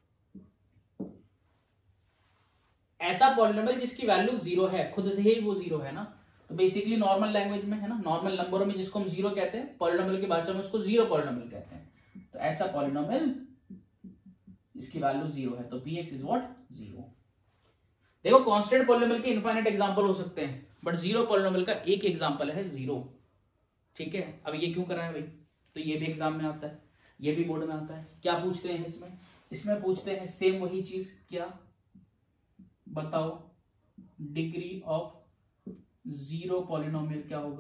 ऐसा पॉलिनोमियल जिसकी वैल्यू जीरो है, खुद से ही वो जीरो है ना, तो बेसिकली नॉर्मल लैंग्वेज में, है ना, नॉर्मल नंबरों में जिसको हम जीरो कहते हैं, पॉलिनोमियल की भाषा में उसको जीरो पॉलिनोमियल कहते हैं। तो ऐसा पॉलिनोमियल इसकी वैल्यू जीरो है, तो p x is what, zero. देखो कांस्टेंट पॉलिनोमियल के इनफाइनाइट एग्जांपल हो सकते हैं, बट जीरो पॉलिनोमियल का एक एग्जांपल है जीरो। ठीक है, अब ये क्यों करा है भाई, तो ये भी एग्जाम में आता है, ये भी बोर्ड में आता है। क्या पूछते हैं इसमें, इसमें पूछते हैं सेम वही चीज, क्या बताओ डिग्री ऑफ जीरो पॉलिनोमियल क्या होगा।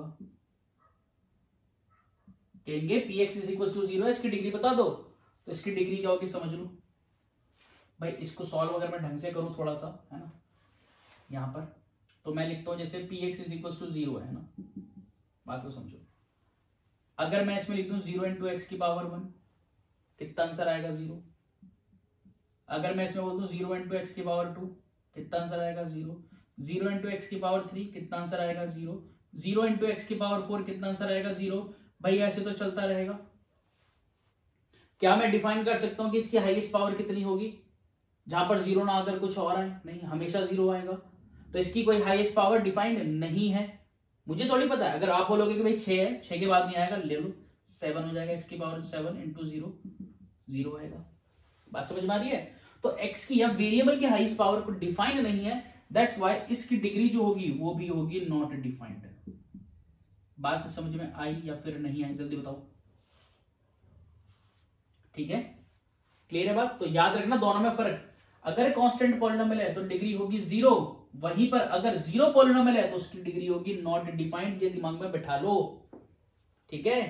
कहेंगे p x is equal to zero, इसकी डिग्री बता दो, तो इसकी डिग्री क्या होगी समझ लो भाई। इसको सॉल्व अगर मैं ढंग से करूं थोड़ा सा, है ना, यहां पर तो मैं लिखता हूं जैसे p x is equal to zero है ना, बात को समझो। अगर मैं इसमें लिख दूं जीरो इंटू एक्स की पावर वन, कितना आंसर आएगा जीरो। अगर मैं इसमें बोल दूं जीरो इंटू एक्स की पावर टू, कितना आंसर आएगा जीरो। जीरो इंटू एक्स की पावर थ्री, कितना आंसर आएगा जीरो। जीरो इंटू एक्स की पावर फोर, कितना आंसर आएगा जीरो। भाई ऐसे तो चलता रहेगा। क्या मैं डिफाइन कर सकता हूं कि इसकी हाईएस्ट पावर कितनी होगी, जहां पर जीरो ना आकर कुछ और आए, नहीं, हमेशा जीरो आएगा। तो इसकी कोई हाईएस्ट पावर डिफाइंड नहीं है, मुझे थोड़ी पता है। अगर आप बोलोगे कि भाई छह है, छह के बाद नहीं आएगा, ले लो सेवन हो जाएगा, एक्स की power seven into zero, zero आएगा। बात समझ में आ रही है। तो एक्स की या वेरिएबल की हाईएस्ट पावर को डिफाइंड नहीं है, दैट्स व्हाई इसकी डिग्री जो होगी वो भी होगी नॉट डिफाइंड। बात समझ में आई या फिर नहीं आई, जल्दी बताओ। ठीक है, क्लियर है बात। तो याद रखना दोनों में फर्क, अगर कांस्टेंट पॉलिनोमियल है तो डिग्री होगी जीरो, वहीं पर अगर जीरो पॉलिनोमियल है तो उसकी डिग्री होगी नॉट डिफाइंड। ये दिमाग में बैठा लो, ठीक है।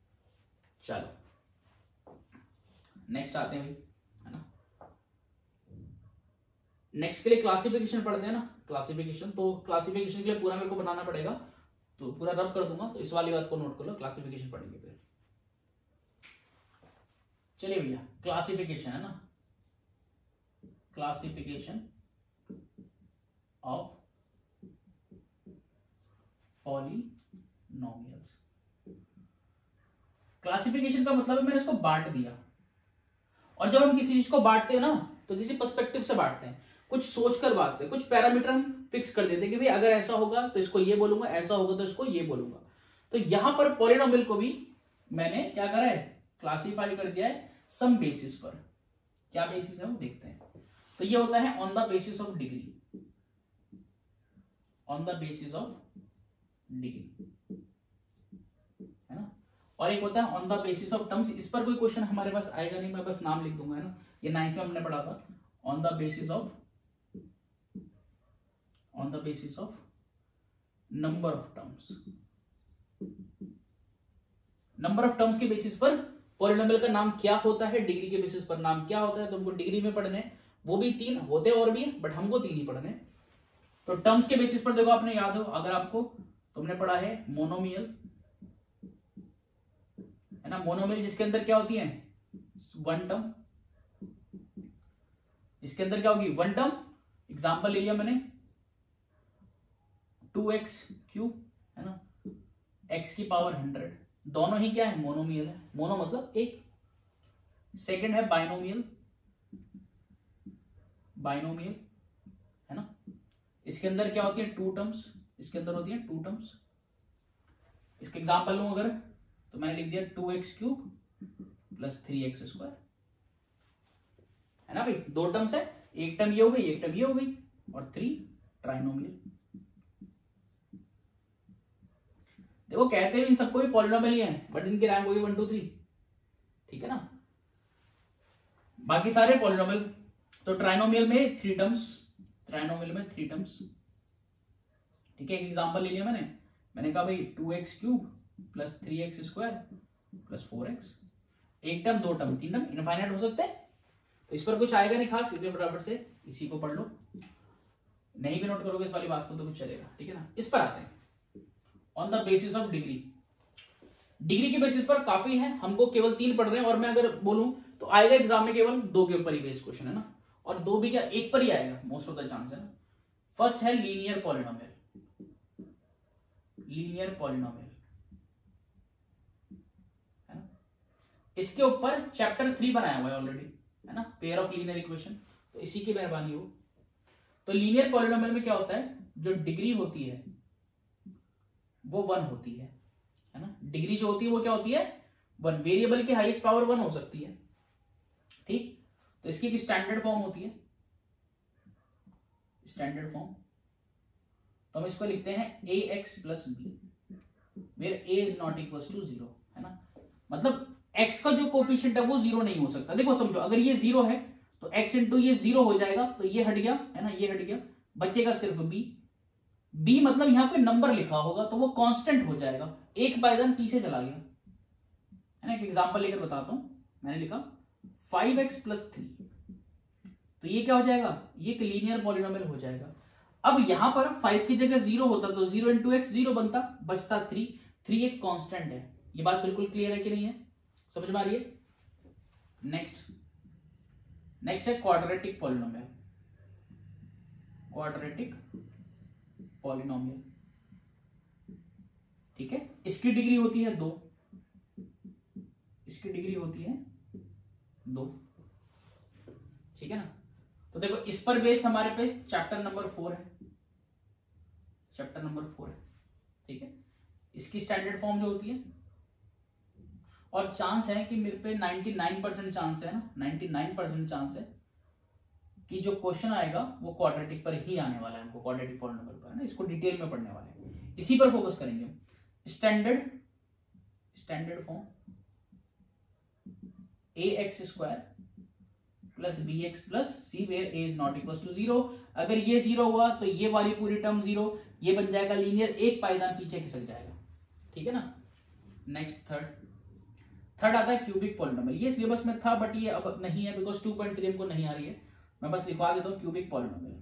चलो नेक्स्ट आते हैं भाई, है ना। नेक्स्ट के लिए क्लासिफिकेशन पढ़ते हैं ना, क्लासिफिकेशन। तो क्लासिफिकेशन के लिए पूरा मेरे को बनाना पड़ेगा, तो पूरा रब कर दूंगा, तो इस वाली बात को नोट कर लो, क्लासिफिकेशन पढ़ेंगे फिर। चलिए भैया, क्लासिफिकेशन है ना, क्लासिफिकेशन ऑफ पॉलिनोमियल्स। क्लासिफिकेशन का मतलब है मैंने इसको बांट दिया, और जब हम किसी चीज को बांटते हैं ना तो किसी पर्सपेक्टिव से बांटते हैं, कुछ सोचकर बांटते हैं, कुछ पैरामीटर हम फिक्स कर देते हैं कि भाई अगर ऐसा होगा तो इसको ये बोलूंगा, ऐसा होगा तो इसको ये बोलूंगा। तो यहां पर पॉलिनोमियल को भी मैंने क्या करा है, क्लासिफाई कर दिया है सम बेसिस पर। क्या बेसिस है वो देखते हैं। तो ये होता है on the basis of degree, on the basis of degree, है ना। और एक होता है on the basis of terms. इस पर कोई क्वेश्चन हमारे पास आएगा नहीं, मैं बस नाम लिख दूंगा, है ना। ये नाइन्थ में हमने पढ़ा था, on the basis of, on the basis of number of terms. Number of terms के बेसिस पर पॉलिनोमियल का नाम क्या होता है, डिग्री के बेसिस पर नाम क्या होता है। तुमको डिग्री में पढ़ने, वो भी तीन होते और भी है, बट हमको तीन ही पढ़ने। तो टर्म्स के बेसिस पर देखो, आपने याद हो अगर आपको, तुमने पढ़ा है मोनोमियल, है ना, मोनोमियल जिसके अंदर क्या होती है, वन टर्म, इसके अंदर क्या होगी, वन टर्म। एग्जांपल ले लिया मैंने टू एक्स क्यूब, है ना, x की पावर हंड्रेड, दोनों ही क्या है, मोनोमियल है, मोनो मतलब एक। सेकंड है बाइनोमियल, बाइनोमियल है ना, इसके अंदर क्या होती है, टू टर्म्स, इसके अंदर होती है टू टर्म्स। इसके एग्जांपल लूं अगर, तो मैंने लिख दिया two x cube plus three x square, है ना भाई, दो टर्म्स है, एक टर्म ये हो गई, एक टर्म ये हो गई, और थ्री ट्राइनोमियल। देखो कहते हैं इन सबको भी पॉलिनोमियल ही है, बट इनकी रैंक होगी वन टू थ्री, ठीक है ना, बाकी सारे पॉलिनोमियल। तो ट्राइनोमियल में थ्री टर्म्स, ट्राइनोमियल में थ्री टर्म्स, ठीक है। एक एग्जांपल ले लिया मैंने मैंने कहा भाई two x cube plus three x square plus four x, एक टर्म, दो टर्म, तीन टर्म, इनफाइनाइट हो सकते हैं। तो इस पर कुछ आएगा नहीं खास, इसलिए फटाफट से इसी को पढ़ लो, नहीं भी नोट करोगे इस वाली बात को तो कुछ चलेगा, ठीक है ना। इस पर आते हैं, on the basis of degree. Degree के बेसिस पर काफी है, हमको केवल तीन पढ़ रहे हैं, और मैं अगर बोलूं तो आएगा एग्जाम में केवल दो के ऊपर ही बेस्ड क्वेश्चन, है ना, और दो भी क्या, एक पर ही आएगा मोस्ट ऑफ द चांस, है ना। फर्स्ट है लीनियर पॉलिनोमियल, लीनियर पॉलिनोमियल, है ना, इसके ऊपर चैप्टर थ्री बनाया हुआ है ऑलरेडी, है ना, पेयर ऑफ लीनियर इक्वेशन, तो इसी की मेहरबानी हो। तो लीनियर पॉलिनोमियल में क्या होता है, जो डिग्री होती है वो वन होती है, है ना, डिग्री जो होती है वो क्या होती है, वन, वेरिएबल की हाईएस्ट पावर वन हो सकती है, ठीक। तो इसकी एक स्टैंडर्ड फॉर्म होती है, स्टैंडर्ड फॉर्म, तो हम इसको लिखते हैं a x plus b where a is not equal to zero, है ना, मतलब x का जो कोफिशिएंट है वो जीरो नहीं हो सकता। देखो समझो, अगर ये जीरो है तो x इंटू ये जीरो हो जाएगा, तो ये हट गया, है ना, ये हट गया, बचेगा सिर्फ b। b मतलब यहां पे नंबर लिखा होगा तो वो कांस्टेंट हो जाएगा, एक पायदान पीछे चला गया, है ना। एक एग्जांपल लेकर बताता हूं, मैंने लिखा फाइव एक्स प्लस थ्री, तो ये क्या हो जाएगा, ये एक लीनियर पॉलिनोमियल हो जाएगा। अब यहां पर फाइव की जगह जीरो होता तो जीरो इंटू एक्स जीरो बनता, बचता थ्री, थ्री एक कांस्टेंट है। ये बात बिल्कुल क्लियर है कि नहीं है, समझ में आ रही है। नेक्स्ट नेक्स्ट है क्वाड्रेटिक पॉलिनोमियल, क्वाड्रेटिक पॉलिनोमियल, ठीक है। इसकी डिग्री होती है दो, इसकी डिग्री होती है दो, ठीक है ना। तो देखो इस पर बेस्ड हमारे पे चैप्टर नंबर फोर है, चैप्टर नंबर फोर है, ठीक है। इसकी स्टैंडर्ड फॉर्म जो होती है, और चांस है कि मेरे पे निन्यानवे परसेंट चांस है ना, निन्यानवे परसेंट चांस है कि जो क्वेश्चन आएगा वो क्वाड्रेटिक पर ही आने वाला है, हमको क्वाड्रेटिक पॉलिनोमियल पर, है ना, इसको डिटेल में पढ़ने वाले हैं, इसी पर फोकस करेंगे। Standard standard form a x square plus B x plus c where a is not equal to zero. अगर ये जीरो हुआ तो ये वाली पूरी टर्म जीरो, ये बन जाएगा लीनियर, एक पायदान पीछे खिसक जाएगा, ठीक है ना। नेक्स्ट थर्ड थर्ड आता है क्यूबिक पॉलिनोमियल। ये सिलेबस में था बट ये अब नहीं है, बिकॉज टू पॉइंट थ्री हमको नहीं आ रही है, मैं बस लिखवा देता हूं क्यूबिक पॉलिनोमियल,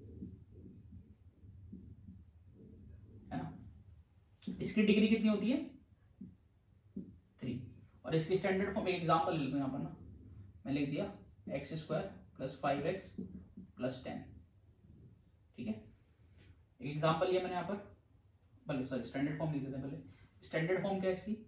है ना। इसकी डिग्री कितनी होती है, थ्री, और इसकी स्टैंडर्ड फॉर्म, एक एग्जांपल ले लेते हैं यहां पर ना, मैं लिख दिया x square plus five x plus ten, ठीक है। एक एग्जांपल लिया मैंने यहां पर, भले सॉरी स्टैंडर्ड फॉर्म लिख देते हैं पहले। स्टैंडर्ड फॉर्म क्या है इसकी,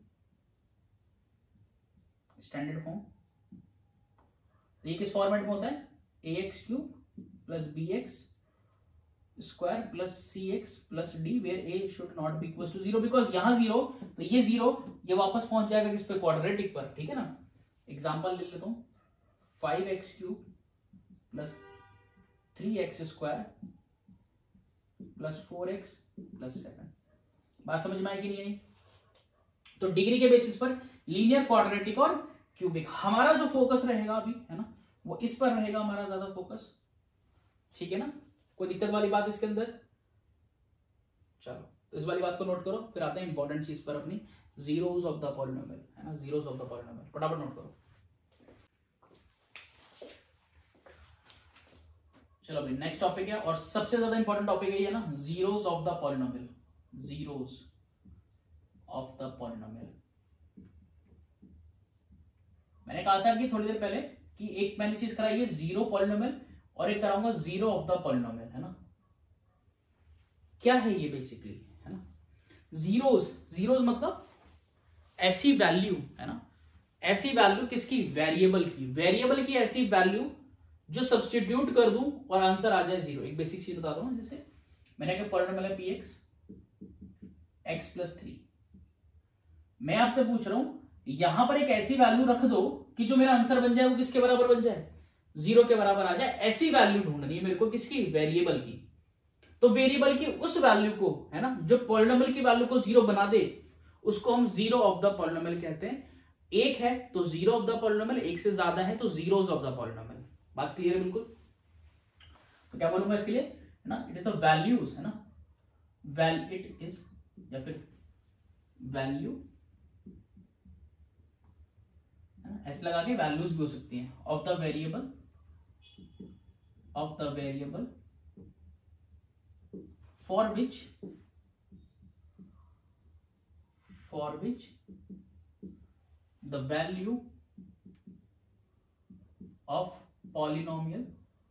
स्टैंडर्ड फॉर्म, तो ये किस फॉर्मेट में होता है, a x cube plus B x square plus c x plus d where a should not be equal to zero, because यहां जीरो तो ये जीरो, ये वापस पहुंच जाएगा किस पे, क्वाड्रेटिक पर, ठीक है ना। एग्जांपल ले लेता हूं, five x cube plus three x square plus four x plus seven. बात समझ में आई कि नहीं आई। तो डिग्री के बेसिस पर लीनियर, क्वाड्रेटिक और क्यूबिक, हमारा जो फोकस रहेगा अभी, है ना, वो इस पर रहेगा हमारा ज्यादा फोकस, ठीक है ना। कोई दिक्कत वाली बात इसके अंदर, चलो तो इस वाली बात को नोट करो, फिर आते हैं इंपॉर्टेंट चीज पर अपनी, जीरोस ऑफ द पॉलिनोमियल, है ना, जीरोस ऑफ द पॉलिनोमियल, फटाफट नोट करो। चलो भाई नेक्स्ट टॉपिक है, और सबसे ज्यादा इंपॉर्टेंट टॉपिक है ये ना, zeros of the polynomial, zeros of the polynomial. मैंने कहा था कि थोड़ी देर पहले कि एक मैंने चीज कराई है जीरो पॉलिनोमियल और एक कराऊंगा जीरो ऑफ द पॉलिनोमियल, है ना। क्या है ये बेसिकली, है ना, जीरोस। जीरोस मतलब ऐसी वैल्यू, है ना, ऐसी वैल्यू किसकी, वेरिएबल की, वेरिएबल की ऐसी वैल्यू जो सब्सटीट्यूट कर दूं और आंसर आ जाए जीरो। एक बेसिक चीज बता दूं, जैसे मैंने कहा पॉलिनोमियल है p x x plus three, मैं आपसे पूछ रहा हूं यहां पर एक ऐसी वैल्यू रख दो कि जो मेरा आंसर बन जाए वो किसके बराबर बन जाए, जीरो के बराबर आ जाए। ऐसी वैल्यू ढूंढनी है मेरे को, किसकी, वेरिएबल की। तो वेरिएबल की उस वैल्यू को, है ना, जो पॉलिनोमियल की वैल्यू को जीरो बना दे, उसको हम जीरो ऑफ द पॉलिनोमियल कहते हैं। एक है तो जीरो ऑफ द पॉलिनोमियल, एक से ज्यादा है तो जीरोस ऑफ द पॉलिनोमियल। बात क्लियर है बिल्कुल। तो क्या बोलूंगा इसके लिए, है ना, इट इज द वैल्यूज, है ना, वैल इट इज, या फिर वैल्यू, ऐसे लगा के वैल्यूज भी हो सकती हैं, of the variable, of the variable for which, for which the value of polynomial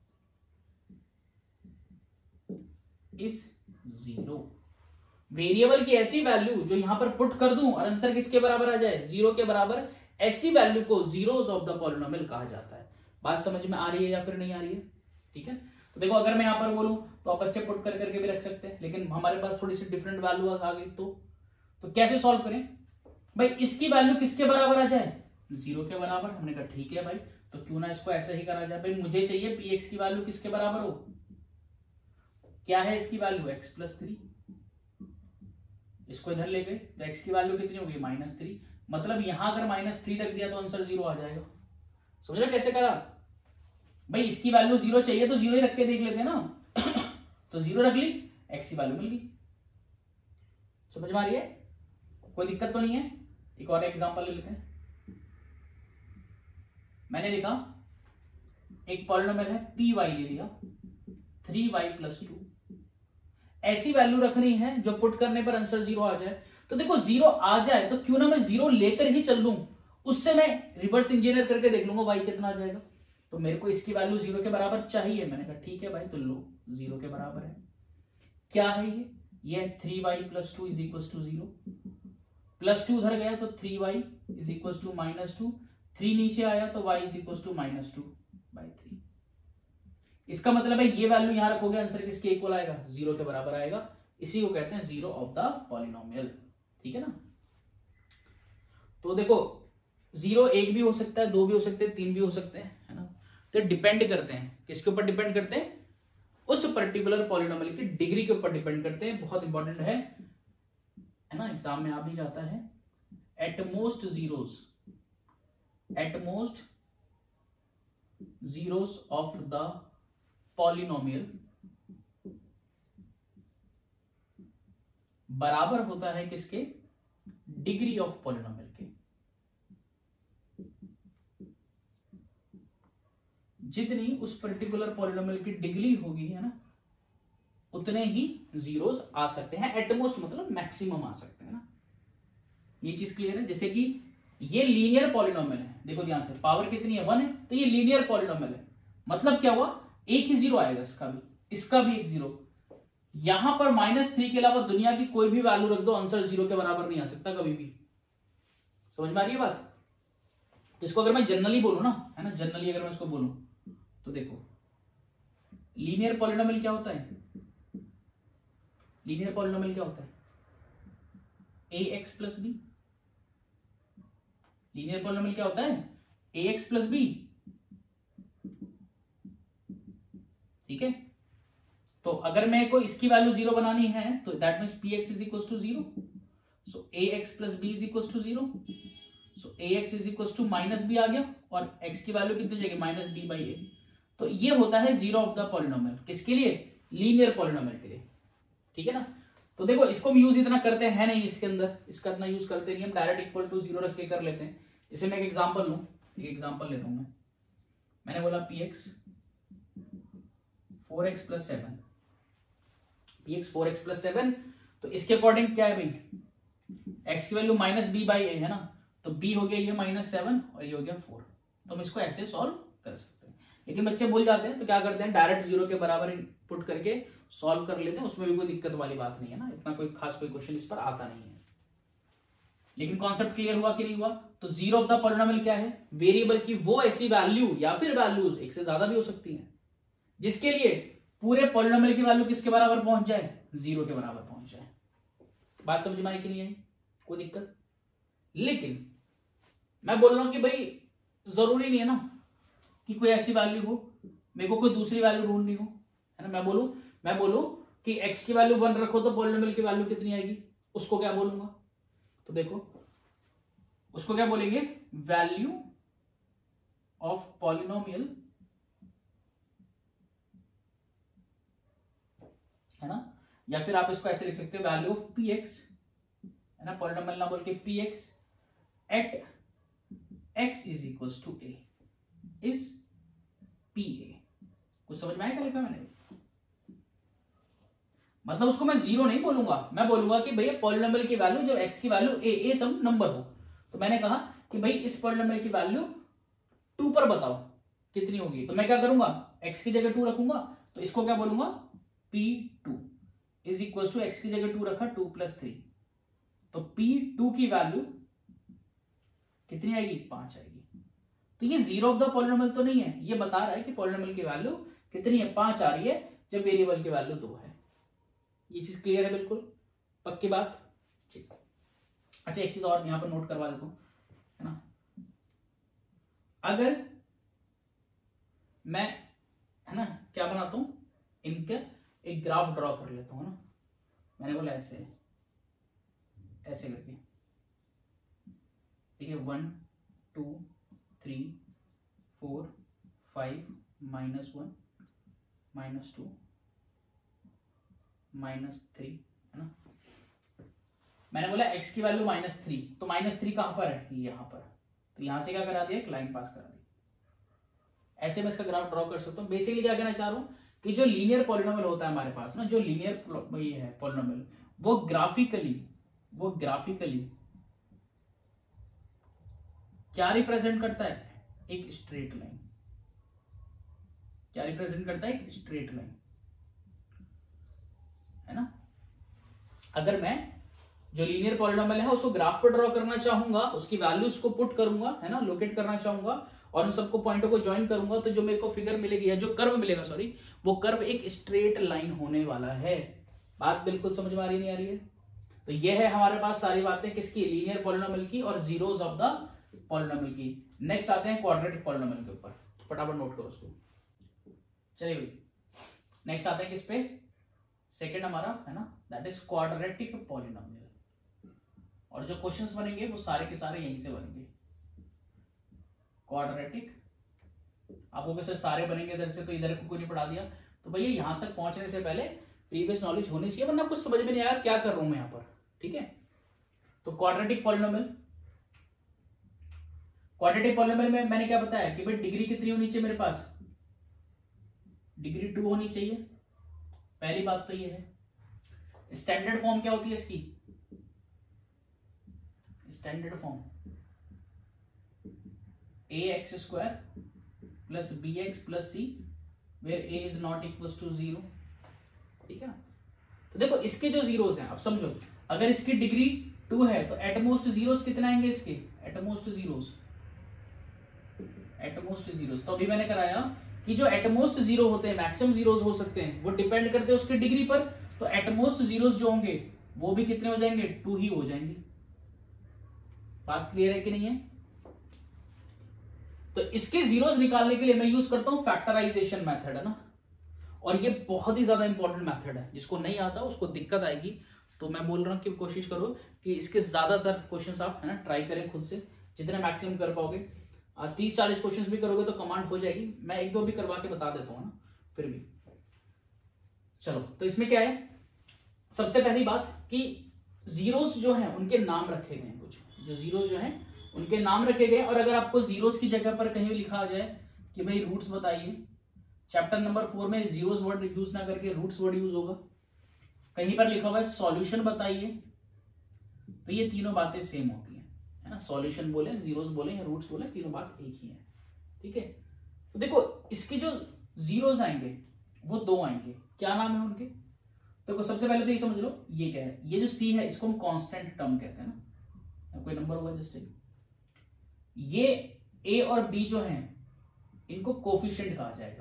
is zero. Variable की ऐसी वैल्यू जो यहां पर पुट कर दूं और आंसर किसके बराबर आ जाए, जीरो के बराबर, ऐसी वैल्यू को जीरोस ऑफ द पॉलिनोमियल कहा जाता है। बात समझ में आ रही है या फिर नहीं आ रही है, ठीक है। तो देखो अगर मैं यहां पर बोलूं तो आप बच्चे पुट कर करके भी रख सकते हैं, लेकिन हमारे पास थोड़ी सी डिफरेंट वैल्यू आ गई तो तो कैसे सॉल्व करें भाई, इसकी वैल्यू किसके बराबर आ जाए, जीरो के बराबर। हमने कहा ठीक है भाई, तो क्यों ना इसको ऐसे ही करा जाए। भाई मुझे चाहिए पी एक्स की वैल्यू किसके बराबर हो, क्या है इसकी वैल्यू, एक्स प्लस थ्री। इसको इधर ले गए तो एक्स की वैल्यू कितनी होगी, माइनस थ्री। मतलब यहां अगर माइनस थ्री रख दिया तो आंसर जीरो आ जाएगा। समझ रहे कैसे करा भाई, इसकी वैल्यू जीरो चाहिए तो जीरो ही रख के देख लेते हैं ना तो जीरो रख ली, एक्स की वैल्यू मिल गई। समझ में आ रही है, कोई दिक्कत तो नहीं है। एक और एग्जांपल ले लेते हैं। मैंने लिखा एक पॉलिनोमियल है पी वाई, ले लिया थ्री वाई प्लस टू। ऐसी वैल्यू रखनी है जो पुट करने पर आंसर जीरो आ जाए। तो देखो जीरो आ जाए तो क्यों ना मैं जीरो लेकर ही चल लूं, उससे मैं रिवर्स इंजीनियर करके देख लूंगा वाई कितना आ जाएगा। तो मेरे को इसकी वैल्यू जीरो के बराबर चाहिए। मैंने कहा ठीक है भाई, तो लो जीरो के बराबर है। क्या है ये, ये three y plus two is equal to zero. Plus two उधर गया तो three y is equal to minus two, three नीचे आया तो y is equal to minus two by three. इसका मतलब है ये वैल्यू यहां रखोगे आंसर किसके इक्वल आएगा, जीरो के बराबर आएगा। इसी को कहते हैं जीरो ऑफ द पॉलिनोमियल, ठीक है ना। तो देखो जीरो एक भी हो सकता है, दो भी हो सकते हैं, तीन भी हो सकते हैं, है ना। तो डिपेंड करते हैं किसके ऊपर, डिपेंड करते हैं उस पर्टिकुलर पॉलिनोमियल की डिग्री के ऊपर डिपेंड करते हैं। बहुत इंपॉर्टेंट है, है ना, एग्जाम में आ भी जाता है। At most zeros, at most zeros of the polynomial बराबर होता है किसके, डिग्री ऑफ पॉलिनोमियल के। जितनी उस पर्टिकुलर पॉलिनोमियल की डिग्री होगी, है ना, उतने ही जीरोस आ सकते हैं। एटमोस्ट मतलब मैक्सिमम आ सकते हैं ना। ये चीज क्लियर है। जैसे कि ये लीनियर पॉलिनोमियल है, देखो ध्यान से, पावर कितनी है, वन है, तो ये लीनियर पॉलिनोमियल है। मतलब क्या हुआ, एक ही जीरो आएगा, इसका भी इसका भी एक जीरो। यहां पर माइनस थ्री के अलावा दुनिया की कोई भी वैल्यू रख दो, आंसर जीरो के बराबर नहीं आ सकता कभी भी। समझ में आ रही है बात। तो इसको अगर मैं जनरली बोलूं ना, है ना, जनरली अगर मैं इसको बोलूं तो देखो लीनियर पॉलिनोमियल क्या होता है, लीनियर पॉलिनोमियल क्या होता है, a x plus b. Linear polynomial क्या होता है, ए एक्स प्लस बी, ठीक है। तो अगर मेरे को इसकी वैल्यू जीरो बनानी है तो that means p x is equal to zero, so a x plus b is equal to zero, so a x is equal to minus b आ गया, और एक्स की वैल्यू कितनी जाएगी, माइनस बी बाई ए। तो ये होता है जीरो ऑफ द पॉलिनोमियल, किसके लिए, लीनियर पॉलिनोमियल के लिए, ठीक है ना। तो देखो इसको हम यूज इतना करते हैं नहीं, इसके अंदर इसका इतना यूज करते नहीं, हम डायरेक्ट इक्वल टू जीरो रख के कर लेते हैं। जैसे मैं एक एग्जांपल लूं, एक एग्जांपल लेता हूं मैं मैंने बोला p x four x plus seven, p x four x plus seven, तो इसके अकॉर्डिंग क्या है भाई, एक्स की value minus b by a है ना, तो बी हो गया ये माइनस सेवन और ये हो गया फोर। तो हम इसको ऐसे सॉल्व कर सकते हैं। लेकिन बच्चे भूल जाते हैं तो क्या करते हैं, डायरेक्ट जीरो के बराबर पुट करके सॉल्व कर लेते हैं, उसमें भी कोई दिक्कत वाली बात नहीं है ना, इतना कोई खास कोई क्वेश्चन इस पर आता नहीं है। लेकिन कॉन्सेप्ट क्लियर हुआ कि नहीं हुआ? तो जीरो ऑफ द पॉलिनोमियल क्या है, वेरिएबल की वो ऐसी वैल्यू या फिर वैल्यूज एक से ज्यादा भी हो सकती हैं जिसके लिए पूरे पॉलिनोमियल की वैल्यू किसके बराबर पहुंच जाए, जीरो के बराबर पहुंच जाए। बात समझ में आई कि नहीं आई? कोई दिक्कत? लेकिन मैं बोल रहा हूं कि भाई जरूरी नहीं है ना कि कोई ऐसी वैल्यू हो, मेरे को कोई दूसरी वैल्यू ढूंढनी हो, है ना। मैं बोलूं मैं बोलूं कि x की वैल्यू वन रखो तो पॉलिनोमियल की वैल्यू कितनी आएगी, उसको क्या बोलूंगा? तो देखो उसको क्या बोलेंगे, वैल्यू ऑफ पॉलिनोमियल, है ना। या फिर आप इसको ऐसे लिख सकते हो, वैल्यू ऑफ पी एक्स, है ना, पॉलिनोमियल ना बोल के p x at x is equal to a is p a. कुछ समझ में आया क्या लिखा मैंने? मतलब उसको मैं जीरो नहीं बोलूंगा, मैं बोलूंगा कि भैया पॉलिनोमियल की वैल्यू जब x की वैल्यू ए ए सम नंबर हो, तो मैंने कहा कि भाई इस पॉलिनोमियल की वैल्यू टू पर बताओ कितनी होगी, तो मैं क्या करूंगा, x की जगह टू रखूंगा, तो इसको क्या बोलूंगा, p two is equal to x की जगह टू रखा, टू प्लस थ्री, तो पी टू की वैल्यू कितनी आएगी, पांच आएगी। तो ये जीरो ऑफ द पॉलिनोमियल तो नहीं है, ये बता रहा है कि पॉलिनोमियल की वैल्यू कितनी है, पांच आ रही है जब वेरिएबल की वैल्यू दो है। ये चीज क्लियर है, बिल्कुल पक्की बात, ठीक। अच्छा एक चीज और यहां पर नोट करवा देता हूं, है ना। अगर मैं, है ना, क्या बनाता हूं, इनका एक ग्राफ ड्रॉ कर लेता हूं ना, मैंने बोला ऐसे ऐसे करके, ठीक है, one two three four five minus one minus two minus three, है ना। मैंने बोला x की वैल्यू माइनस थ्री, तो माइनस थ्री कहां पर है, यहां पर, तो यहां से क्या करा दिया, एक लाइन पास करा दी। ऐसे मैं इसका ग्राफ ड्रॉ कर सकता हूं। बेसिकली क्या कहना चाह रहा हूं कि जो लीनियर पॉलिनोमियल होता है हमारे पास ना, जो लीनियर ये है पॉलिनोमियल, वो ग्राफिकली वो ग्राफिकली क्या रिप्रेजेंट करता है, एक स्ट्रेट लाइन। क्या रिप्रेजेंट करता है, एक स्ट्रेट लाइन, है ना। अगर मैं जो लीनियर पॉलिनोमियल है उसको ग्राफ पर ड्रॉ करना चाहूंगा, उसकी वैल्यूज को पुट करूंगा, है ना, लोकेट करना चाहूंगा और उन सबको पॉइंटों को ज्वाइन करूंगा, तो जो मेरे को फिगर मिलेगी या जो कर्व मिलेगा, सॉरी, वो कर्व एक स्ट्रेट लाइन होने वाला है। बात बिल्कुल समझ में आ रही नहीं आ रही है? तो ये है हमारे पास सारी बातें किसकी, लीनियर पॉलिनोमियल की और जीरोस ऑफ द पॉलिनोमियल की। नेक्स्ट आते हैं क्वाड्रेटिक पॉलिनोमियल के ऊपर, फटाफट नोट करो उसको। चलिए भाई नेक्स्ट आते हैं किस पे, सेकंड हमारा, है ना, दैट इज क्वाड्रेटिक पॉलिनोमियल। और जो क्वेश्चंस बनेंगे वो सारे के सारे यहीं से बनेंगे। क्वाड्रेटिक आपको कैसे सारे बनेंगे इधर से, तो इधर को कोई नहीं पढ़ा दिया, तो भैया यहां तक पहुंचने से पहले प्रीवियस नॉलेज होनी चाहिए, वरना कुछ समझ में नहीं आया क्या कर रहा हूं मैं यहां पर, ठीक है। तो क्वाड्रेटिक पॉलिनोमियल, क्वाड्रेटिक पॉलिनोमियल में मैंने क्या बताया कि भाई डिग्री कितनी होनी चाहिए मेरे पास, डिग्री टू होनी चाहिए, पहली बात तो ये है। स्टैंडर्ड फॉर्म क्या होती है इसकी, standard form a x square plus B x plus c where a is not equal to zero, ठीक है। तो देखो इसके जो जीरोस हैं, अब समझो, अगर इसकी डिग्री टू है तो एटमोस्ट जीरोस कितने आएंगे इसके, एटमोस्ट जीरोस, एटमोस्ट जीरोस। तो अभी मैंने कराया कि जो एटमोस्ट जीरो होते हैं, मैक्सिमम जीरोस हो सकते हैं, वो डिपेंड करते हैं उसकी डिग्री पर, तो एटमोस्ट जीरोस जो होंगे वो भी कितने हो जाएंगे, टू ही हो जाएंगे। बात क्लियर है कि नहीं है? तो इसके जीरोस निकालने के लिए मैं यूज करता हूं फैक्टराइजेशन मेथड, है ना, और ये बहुत ही ज्यादा इंपॉर्टेंट मेथड है, जिसको नहीं आता उसको दिक्कत आएगी। तो मैं बोल रहा हूं कि कोशिश करो कि इसके ज्यादातर क्वेश्चंस आप, है ना, ट्राई करें खुद से, जितने मैक्सिमम कर पाओगे। तीस चालीस क्वेश्चंस भी करोगे तो कमांड हो जाएगी, मैं एक दो भी करवा के बता देता हूं ना, फिर भी। चलो तो इसमें क्या है, सबसे पहली बात कि जीरोस जो हैं उनके नाम रखे गए हैं, कुछ जो जीरोस जो हैं उनके नाम रखे गए। और अगर आपको जीरोस की जगह पर कहीं भी लिखा आ जाए कि भाई रूट्स बताइए, चैप्टर नंबर फोर में जीरोस वर्ड यूज ना करके रूट्स वर्ड यूज होगा। कहीं पर लिखा हुआ है सॉल्यूशन बताइए, तो ये तीनों बातें सेम होती हैं, है ना। सॉल्यूशन बोले, जीरोस बोले या रूट्स बोले, तीनों बात एक ही है। ठीक है। तो देखो इसके जो जीरोस आएंगे वो दो आएंगे, क्या नाम है उनके? देखो सबसे पहले तो ये समझ लो ये क्या है, ये जो सी है इसको हम कांस्टेंट टर्म कहते हैं ना, कोई नंबर होगा जस्ट ये ए और बी जो है इनको कोफिशिएंट कहा जाएगा,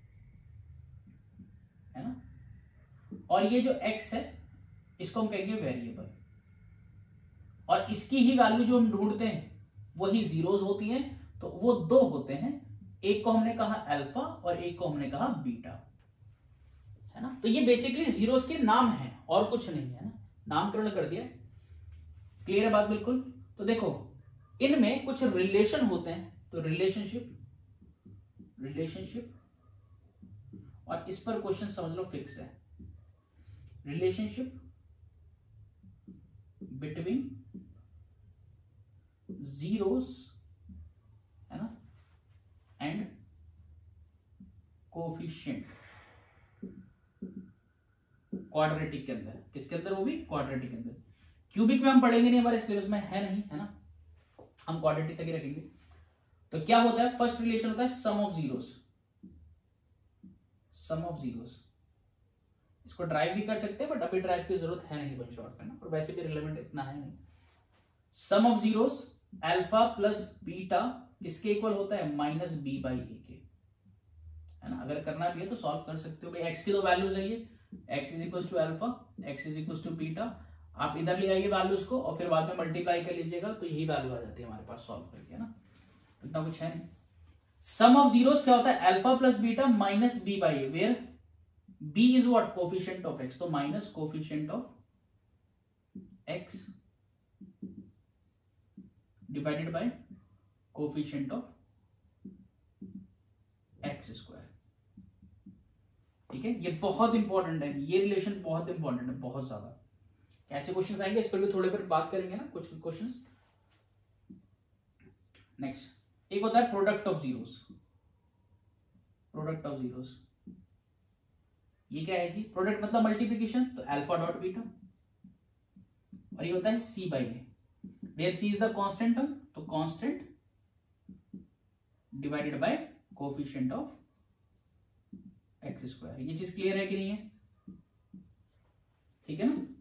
है ना। और ये जो एक्स है इसको हम कहेंगे वेरिएबल, और इसकी ही वैल्यू जो हम ढूंढते हैं वही जीरोस होती हैं, तो वो दो होते हैं, एक को हमने कहा अल्फा और एक को हमने कहा बीटा, है ना। तो ये बेसिकली जीरोस के नाम हैं और कुछ नहीं है ना, नामकरण कर दिया। क्लियर है बात बिल्कुल। तो देखो इनमें कुछ रिलेशन होते हैं, तो रिलेशनशिप रिलेशनशिप और इस पर क्वेश्चन समझ लो फिक्स है, रिलेशनशिप बिटवीन जीरोस, है ना, एंड कोफिशिएंट क्वाड्रेटिक के अंदर, किसके अंदर? वो भी क्वाड्रेटिक के अंदर। क्यूबिक में हम पढ़ेंगे नहीं, हमारे सिलेबस में है नहीं, है ना, हम क्वाड्रेटिक तक ही रखेंगे। तो क्या होता है? फर्स्ट रिलेशन होता है sum of zeros, sum of zeros. इसको ड्राइव भी कर सकते हैं बट अभी ड्राइव की जरूरत है नहीं वन शॉट में ना, और वैसे भी रिलेवेंट इतना है नहीं। Sum of zeros alpha plus beta किसके इक्वल होता है? माइनस बी बाई ए के, है ना। अगर करना भी है तो सॉल्व कर सकते हो भाई, एक्स की दो वैल्यूज है, ये x is equal to alpha, x is equal to beta, आप इधर ले आइए वैल्यूज को और फिर बाद में मल्टीप्लाई कर लीजिएगा तो यही वैल्यू आ जाती है हमारे पास सॉल्व करके, है ना, इतना कुछ है नहीं। सम ऑफ जीरोस क्या होता है? Alpha plus beta minus b by a, where b is what? Coefficient of x, तो minus coefficient of x divided by coefficient of x square. ठीक है, ये बहुत इंपॉर्टेंट है, ये रिलेशन बहुत इंपॉर्टेंट है, बहुत ज्यादा। कैसे क्वेश्चंस आएंगे इस पर भी थोड़े पर बात करेंगे ना, कुछ क्वेश्चंस। नेक्स्ट एक होता है product of zeros, product of zeros ये क्या है जी? प्रोडक्ट मतलब मल्टीप्लिकेशन, तो अल्फा डॉट बीटा, और ये होता है c by a, where c is the constant term, तो constant divided by coefficient of x square. ये चीज क्लियर है कि नहीं है? ठीक है ना।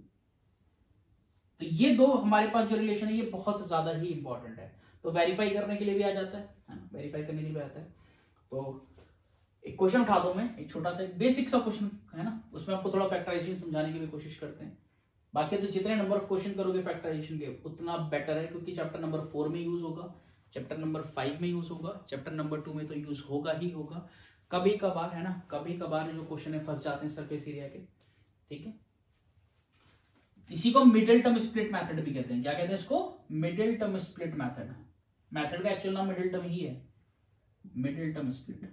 तो ये दो हमारे पास जो रिलेशन है ये बहुत ज्यादा ही इंपॉर्टेंट है, तो वेरीफाई करने के लिए भी आ जाता है, है ना, वेरीफाई करने के लिए भी आता है। तो एक क्वेश्चन उठा दो मैं, एक छोटा सा बेसिक सा क्वेश्चन है ना, उसमें आपको थोड़ा फैक्टराइजेशन समझाने की भी कोशिश करते हैं। बाकी तो जितने नंबर ऑफ क्वेश्चन करोगे फैक्टराइजेशन के उतना बेटर है, क्योंकि चैप्टर नंबर फोर में यूज होगा, चैप्टर नंबर फाइव में यूज होगा, चैप्टर नंबर टू में तो यूज होगा ही होगा। कभी कभार, है ना, कभी कभार जो क्वेश्चन है फंस जाते हैं सरफेस एरिया के, ठीक है। इसी को मिडिल टर्म स्प्लिट मेथड भी कहते हैं। क्या कहते हैं इसको? Middle term split method. Method का एक्चुअल नाम मिडिल टर्म ही है, मिडिल टर्म स्प्लिट,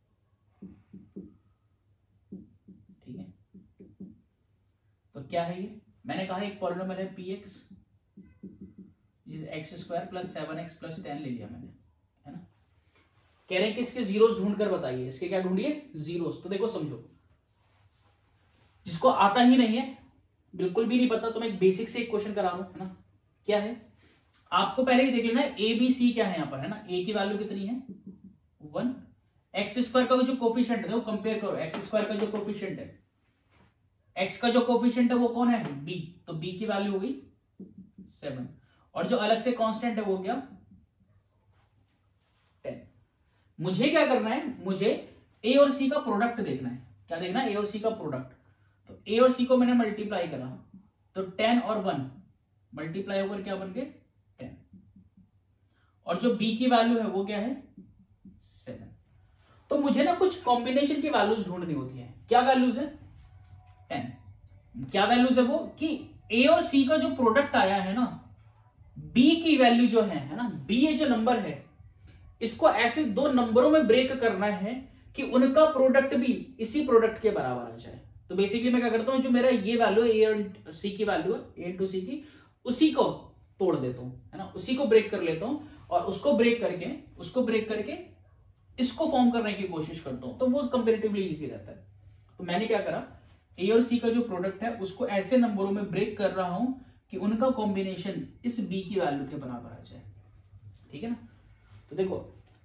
ठीक है। तो क्या है ये? मैंने कहा एक पॉलिनोमियल है पी एक्स, जिस x square plus seven x plus ten ले लिया मैंने, है ना। कह रहे हैं कि इसके जीरोस ढूंढ कर बताइए, इसके क्या ढूंढिए? जीरोस। तो देखो समझो, जिसको आता ही नहीं है, बिल्कुल भी नहीं पता, तो मैं एक बेसिक से एक क्वेश्चन करा रहा हूं, है ना। क्या है? आपको पहले ही देख लेना है ए बी सी क्या है यहाँ पर, है ना। ए की वैल्यू कितनी है? वन। एक्स स्क्वायर का जो कोफिशिएंट है वो कंपेयर करो, एक्स स्क्वायर का जो कोफिशिएंट है, एक्स का जो कोफिशिएंट है वो कौन है? बी, तो बी की वैल्यू हो गई सेवन, और जो अलग से कांस्टेंट है वो क्या? टेन। मुझे क्या करना है? मुझे ए और सी का प्रोडक्ट देखना है। क्या देखना है? ए और सी का प्रोडक्ट। तो ए और सी को मैंने मल्टीप्लाई करा, तो टेन और वन मल्टीप्लाई होकर क्या बन गए? टेन। और जो बी की वैल्यू है वो क्या है? सेवन। तो मुझे ना कुछ कॉम्बिनेशन की वैल्यूज ढूंढनी होती है। क्या वैल्यूज है? टेन। क्या वैल्यूज है वो? कि ए और सी का जो प्रोडक्ट आया है ना, बी की वैल्यू जो है है ना, बी ये जो नंबर है, इसको ऐसे दो नंबरों में ब्रेक करना है कि उनका प्रोडक्ट भी इसी प्रोडक्ट के बराबर आ जाए। तो बेसिकली मैं क्या करता हूं, जो मेरा ये वैल्यू है, ए और सी की वैल्यू है, ए इंटू सी की, उसी को तोड़ देता हूं, है ना, उसी को ब्रेक कर लेता हूं, और उसको ब्रेक करके उसको ब्रेक करके इसको फॉर्म करने की कोशिश करता हूं, तो वो कंपेरेटिवली इजी रहता है। तो मैंने क्या करा, ए और सी का जो प्रोडक्ट है उसको ऐसे नंबरों में ब्रेक कर रहा हूं कि उनका कॉम्बिनेशन इस बी की वैल्यू के बराबर आ जाए, ठीक है ना। तो देखो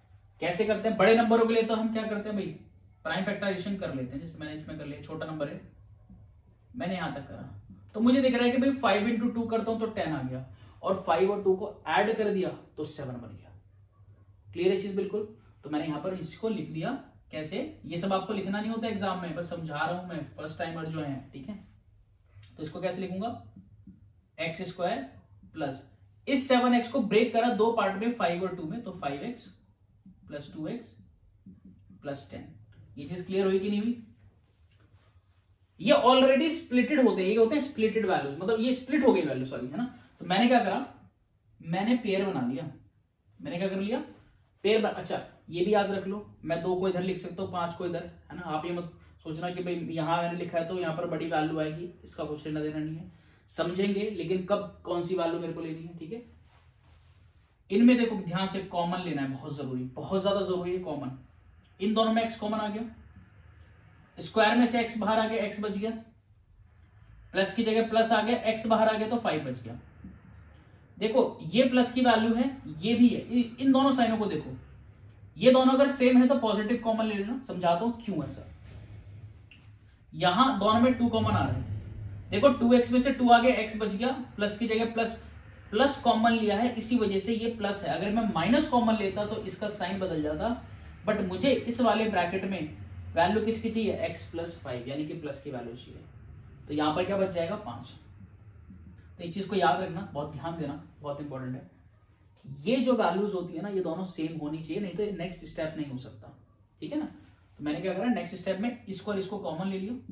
कैसे करते हैं? बड़े नंबरों के लिए तो हम क्या करते हैं भाई, प्राइम फैक्टराइजेशन कर लेते हैं। जैसे मैंने इसमें कर लिया, छोटा नंबर है, मैंने यहां तक करा, तो मुझे दिख रहा है कि भाई फाइव इंटू टू करता हूं तो टेन आ गया, और फाइव और टू को ऐड कर दिया तो सेवन बन गया। क्लियर है चीज बिल्कुल? तो मैंने यहां पर इसको लिख दिया। कैसे? ये सब आपको लिखना नहीं होता एग्जाम में, बस समझा रहा हूं मैं, फर्स्ट टाइमर जो है, ठीक है। तो इसको कैसे लिखूंगा? एक्स स्क्वायर प्लस, इस सेवन एक्स को ब्रेक करा दो पार्ट में, फाइव और टू में, तो five x plus two x plus ten. ये चीज क्लियर हुई कि नहीं हुई? ये ऑलरेडी स्प्लिटेड होते हैं, ये होते हैं स्प्लिटेड वैल्यूज, मतलब ये स्प्लिट हो गई वैल्यू, सॉरी, है ना। तो मैंने क्या करा, मैंने पेयर बना लिया। मैंने क्या कर लिया? पेयर। अच्छा ये भी याद रख लो, मैं दो को इधर लिख सकता हूँ, पांच को इधर, है ना। आप ये मत सोचना कि भाई यहां मैंने लिखा है तो यहां पर बड़ी वैल्यू आएगी, इसका कुछ लेना देना नहीं है। समझेंगे लेकिन कब कौन सी वैल्यू मेरे को लेनी है, ठीक है। इनमें देखो ध्यान से कॉमन लेना है, बहुत जरूरी, बहुत ज्यादा जरूरी है कॉमन। इन दोनों में एक्स कॉमन आ गया, स्क्वायर में से एक्स बाहर आ गया, एक्स बच गया, प्लस की जगह प्लस आ गया, एक्स बाहर आ गया तो फाइव बच गया। देखो ये प्लस की वैल्यू है, ये भी है, इन दोनों साइनों को देखो, ये दोनों अगर सेम है तो पॉजिटिव कॉमन ले लेना। समझाता हूं क्यों ऐसा। यहां दोनों में टू कॉमन आ रहे हैं, देखो टू एक्स में से टू आ गया, एक्स बच गया, प्लस की जगह प्लस, प्लस कॉमन लिया है, इसी वजह से ये प्लस है। अगर मैं माइनस कॉमन लेता तो इसका साइन बदल जाता, बट मुझे इस वाले ब्रैकेट में वैल्यू किसकी चाहिए? एक्स प्लस फाइव, यानी कि प्लस की वैल्यू चाहिए। तो यहां पर क्या बच जाएगा? पांच। तो एक चीज को याद रखना, बहुत ध्यान देना, बहुत इंपॉर्टेंट है। ये जो वैल्यूज होती है ना, ये दोनों सेम होनी चाहिए, नहीं तो नेक्स्ट स्टेप नहीं हो सकता, ठीक है ना। तो मैंने क्या करा, नेक्स्ट स्टेप में इसको और इसको कॉमन ले लियो,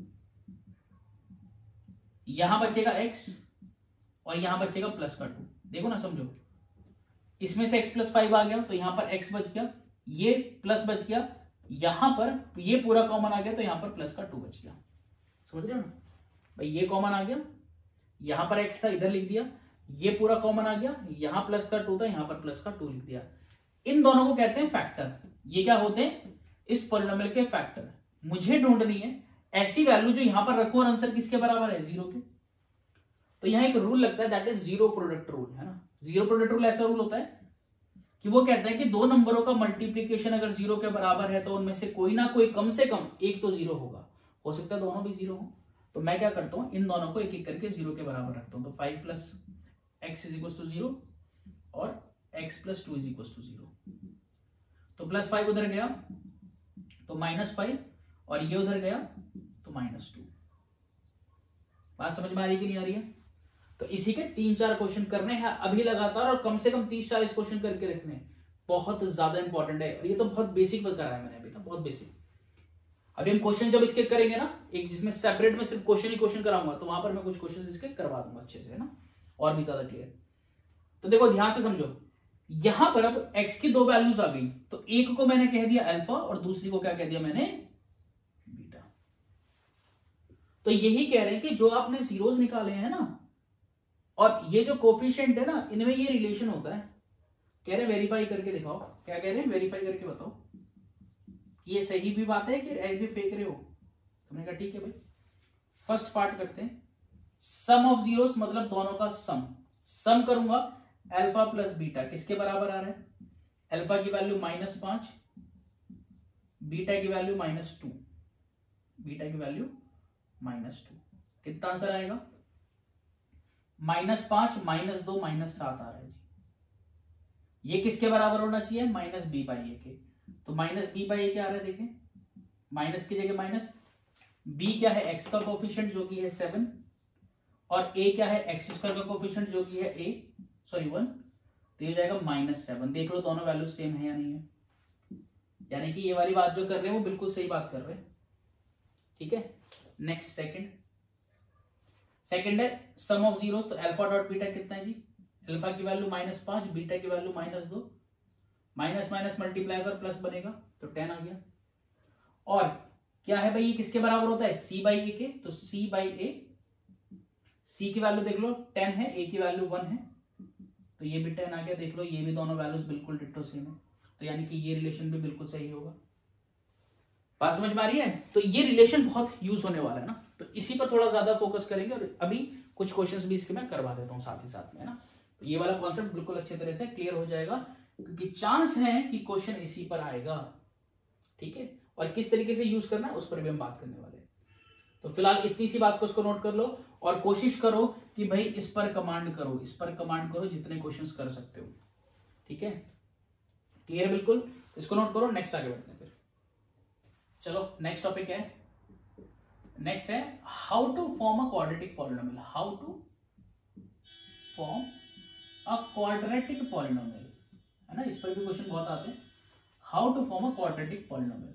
यहां बचेगा x और यहां बचेगा प्लस का टू। देखो ना, समझो, इसमें से x प्लस फाइव आ गया तो यहां पर x बच गया, ये प्लस बच गया, यहां पर ये पूरा कॉमन आ गया तो यहां पर प्लस का टू बच गया। समझ रहे हो ना भाई? ये कॉमन आ गया, यहां पर x था इधर लिख दिया, ये पूरा कॉमन आ गया, यहां प्लस का टू था, यहां पर प्लस का टू लिख दिया। इन दोनों को कहते हैं फैक्टर। ये क्या होते हैं? इस पॉलिनोमियल के फैक्टर। मुझे ढूंढनी है ऐसी वैल्यू जो यहां पर रखो और आंसर किसके बराबर है? जीरो के। तो यहां एक रूल लगता है, that is zero product rule, है ना। जीरो प्रोडक्ट रूल ऐसा रूल होता है कि वो कहता है कि दो नंबरों का मल्टीप्लीकेशन अगर जीरो के बराबर है तो उनमें से कोई ना कोई कम से कम एक तो जीरो होगा। हो सकता है दोनों भी जीरो हो। तो मैं क्या करता हूं, इन दोनों को एक एक करके जीरो के बराबर रखता हूं। तो five plus x is equal to zero और x plus two is equal to zero. तो प्लस फाइव उधर गया तो माइनस फाइव, और ये उधर गया तो माइनस टू। बात समझ में आ रही है कि नहीं आ रही है? तो इसी के तीन चार क्वेश्चन करने हैं अभी लगातार, और कम से कम तीस चालीस क्वेश्चन करके रखने हैं। बहुत ज्यादा इंपॉर्टेंट है, और ये तो बहुत बेसिक पर करा है मैंने अभी ना, बहुत बेसिक। अभी हम क्वेश्चन जब इसके करेंगे ना, एक जिसमें सेपरेट में सिर्फ क्वेश्चन ही क्वेश्चन कराऊंगा, तो वहां पर मैं कुछ क्वेश्चन इसके करवा दूंगा अच्छे से, है ना, और भी ज्यादा क्लियर। तो देखो ध्यान से समझो, यहां पर अब x की दो वैल्यूज आ गई, तो एक को मैंने कह दिया अल्फा और दूसरी को क्या कह दिया मैंने? बीटा। तो यही कह रहे हैं कि जो आपने जीरोस निकाले हैं ना, और ये जो कोफिशिएंट है ना, इनमें ये रिलेशन होता है। कह रहे वेरीफाई करके दिखाओ। क्या कह रहे हैं? वेरीफाई करके बताओ ये सही भी बात है कि ऐसे फेंक रहे हो। तुमने कहा ठीक है भाई। फर्स्ट पार्ट करते हैं, सम ऑफ जीरोस, मतलब दोनों का सम। सम करूंगा, अल्फा प्लस बीटा किसके बराबर आ रहा है? अल्फा की वैल्यू माइनस पांच, बीटा की वैल्यू माइनस टू, बीटा की वैल्यू माइनस टू। कितना आंसर आएगा? माइनस पांच, माइनस दो, माइनस सात आ रहा है जी। ये किसके बराबर होना चाहिए? माइनस बी बाई ए के। तो माइनस बी बाई ए क्या आ रहा है? देखें, माइनस की जगह माइनस, बी क्या है? एक्स का कोफिशिएंट जो कि है सेवन, और ए क्या है? एक्स स्क्वायर का कोफिशिएंट जो कि है ए सॉरी वन। तो ये जाएगा माइनस सेवन। देख लो दोनों वैल्यू सेम है या नहीं है, यानी कि ये वाली बात जो कर रहे हैं वो बिल्कुल सही बात कर रहे हैं, ठीक है। नेक्स्ट सेकंड, सेकंड है सम ऑफ जीरोस। तो अल्फा डॉट बीटा कितना है जी? अल्फा की वैल्यू माइनस पांच, बीटा की वैल्यू माइनस दो, माइनस माइनस मल्टीप्लाई कर प्लस बनेगा तो टेन आ गया। और क्या है भाई, ये किसके बराबर होता है? सी बाई ए के। तो सी बाई ए, सी की वैल्यू देख लो टेन है, ए की वैल्यू वन है, तो ये भी टेन आ गया। देख लो ये भी दोनों वैल्यूज बिल्कुल डिट्टो सेम है, तो यानी कि ये रिलेशन भी बिल्कुल सही होगा। बात समझ में आ रही है? तो ये रिलेशन बहुत यूज होने वाला है ना, तो इसी पर थोड़ा ज्यादा फोकस करेंगे, और अभी कुछ क्वेश्चंस भी इसके मैं करवा देता हूं साथ ही साथ में, है ना। तो ये वाला कॉन्सेप्ट बिल्कुल अच्छे तरह से क्लियर हो जाएगा क्योंकि चांस है कि क्वेश्चन इसी पर आएगा, ठीक है। और किस तरीके से यूज करना है उस पर भी हम बात करने वाले हैं। तो फिलहाल इतनी सी बात को उसको नोट कर लो और कोशिश करो कि भाई इस पर कमांड करो, इस पर कमांड करो जितने क्वेश्चंस कर सकते हो, ठीक है। क्लियर है बिल्कुल, इसको नोट करो। नेक्स्ट आगे बढ़ते हैं फिर। चलो नेक्स्ट टॉपिक है, नेक्स्ट है how to form a quadratic polynomial. How to form a quadratic polynomial, है ना, इस पर भी क्वेश्चन बहुत आते हैं। How to form a quadratic polynomial.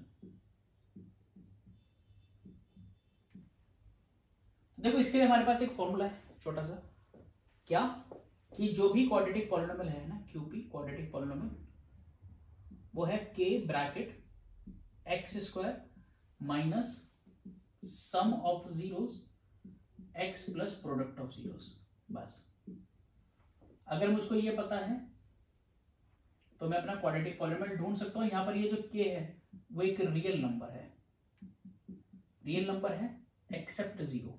देखो इसके लिए हमारे पास एक फॉर्मूला है छोटा सा, क्या कि जो भी क्वाड्रेटिक पॉलिनोमियल है ना, क्यूपी क्वाड्रेटिक पॉलिनोमियल, वो है k bracket x square minus sum of zeros x plus product of zeros. बस अगर मुझको ये पता है तो मैं अपना क्वाड्रेटिक पॉलिनोमियल ढूंढ सकता हूं। यहां पर ये जो के है वो एक रियल नंबर है, रियल नंबर है एक्सेप्ट जीरो।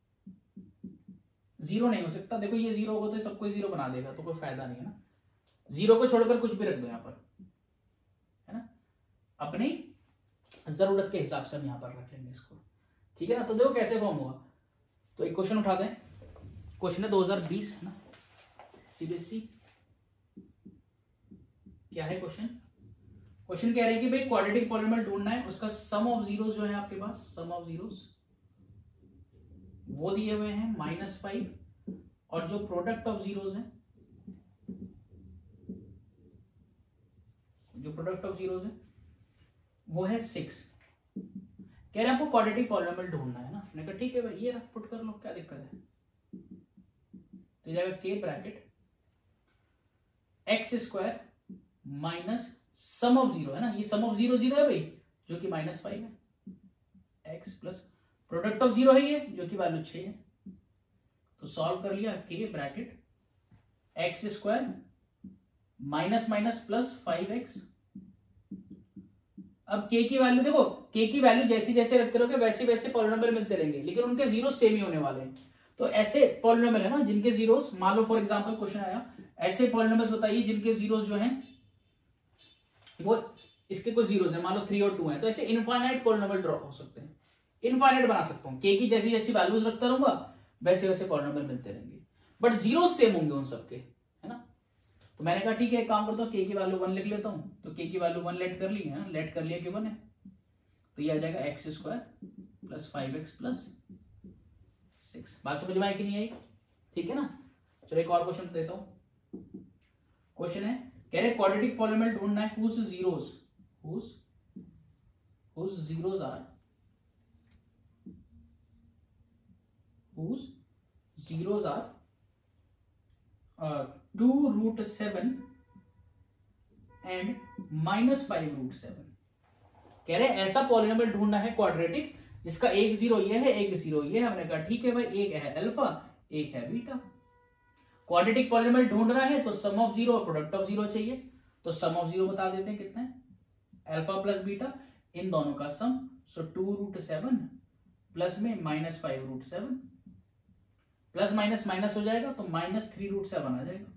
जीरो नहीं हो सकता, देखो ये जीरो होगा तो सबको जीरो बना देगा, तो कोई फायदा नहीं है ना। जीरो को छोड़कर कुछ भी रख दो यहां पर, है ना, अपनी जरूरत के हिसाब से हम यहां पर रख लेंगे इसको, ठीक है ना। तो देखो कैसे फॉर्म हुआ। तो एक क्वेश्चन उठाते हैं, क्वेश्चन है दो हज़ार बीस, है ना, सीबीएसई। क्या है क्वेश्चन? क्वेश्चन कह रहे हैं कि भाई क्वाड्रेटिक पॉलिनोमियल ढूंढना है, उसका सम ऑफ जीरोस जो है आपके पास, सम ऑफ जीरोस वो दिए हुए हैं माइनस फाइव, और जो प्रोडक्ट ऑफ जीरोस है, जो प्रोडक्ट ऑफ जीरोस है वो है सिक्स। कह रहे हैं आपको क्वाड्रेटिक पॉलिनोमियल ढूंढना है ना। मैंने कहा ठीक है भाई, ये पुट कर लो, क्या दिक्कत है। तो जाएगा k bracket x square minus sum of zero, है ना, ये सम ऑफ जीरो जीरो है भाई, जो कि माइनस फाइव है, x plus product of zero है ये, जो कि वैल्यू छह है। तो सॉल्व कर लिया, k bracket x square minus minus plus five x. अब के की वैल्यू देखो, के की वैल्यू जैसी जैसे रखते रहोगे वैसे वैसे पॉलिनोमियल मिलते रहेंगे, लेकिन उनके जीरो सेम ही होने वाले हैं। तो ऐसे पॉलिनोमियल है ना जिनके जीरोस, मान लो फॉर एग्जांपल क्वेश्चन आया, ऐसे पॉलिनोमियल्स बताइए जिनके जीरोस जो हैं वो इसके कुछ जीरोस है, मान लो थ्री और टू है, तो ऐसे इनफाइनाइट पॉलिनोमियल ड्रॉ हो सकते हैं, इनफाइनाइट बना सकता हूं। के की जैसी जैसी वैल्यूज रखता रहूंगा वैसे वैसे पॉलिनोमियल मिलते रहेंगे, बट जीरोस सेम होंगे उन सबके, है ना। तो मैंने कहा ठीक है, एक काम करता हूँ, के की वैल्यू वन लिख लेता हूं। तो के की वैल्यू वन लेट कर ली है ना, लेट कर लिया कि वन है, तो ये आ जाएगा x square plus five x plus six. बात समझ में आई कि नहीं आई? ठीक है ना। चलो एक और क्वेश्चन देता हूं। क्वेश्चन है, कह रहे क्वाड्रेटिक पॉलिनोमियल ढूंढना है whose zeros whose whose zeros are whose zeros are uh, two root seven and minus five root seven। कह रहे ऐसा पॉलिनोमियल ढूंढना है क्वाड्रेटिक जिसका एक जीरो ये है, एक जीरो ये है। हमने कहा ठीक है भाई, एक है अल्फा, एक है बीटा। क्वाड्रेटिक पॉलिनोमियल ढूंढना है तो सम ऑफ जीरो और प्रोडक्ट ऑफ जीरो चाहिए। तो सम ऑफ जीरो बता देते हैं कितना है, अल्फा प्लस बीटा, इन दोनों का sum, so two root seven plus में minus five root seven, plus minus minus हो जाएगा तो माइनस थ्री रूट सेवन आ जाएगा।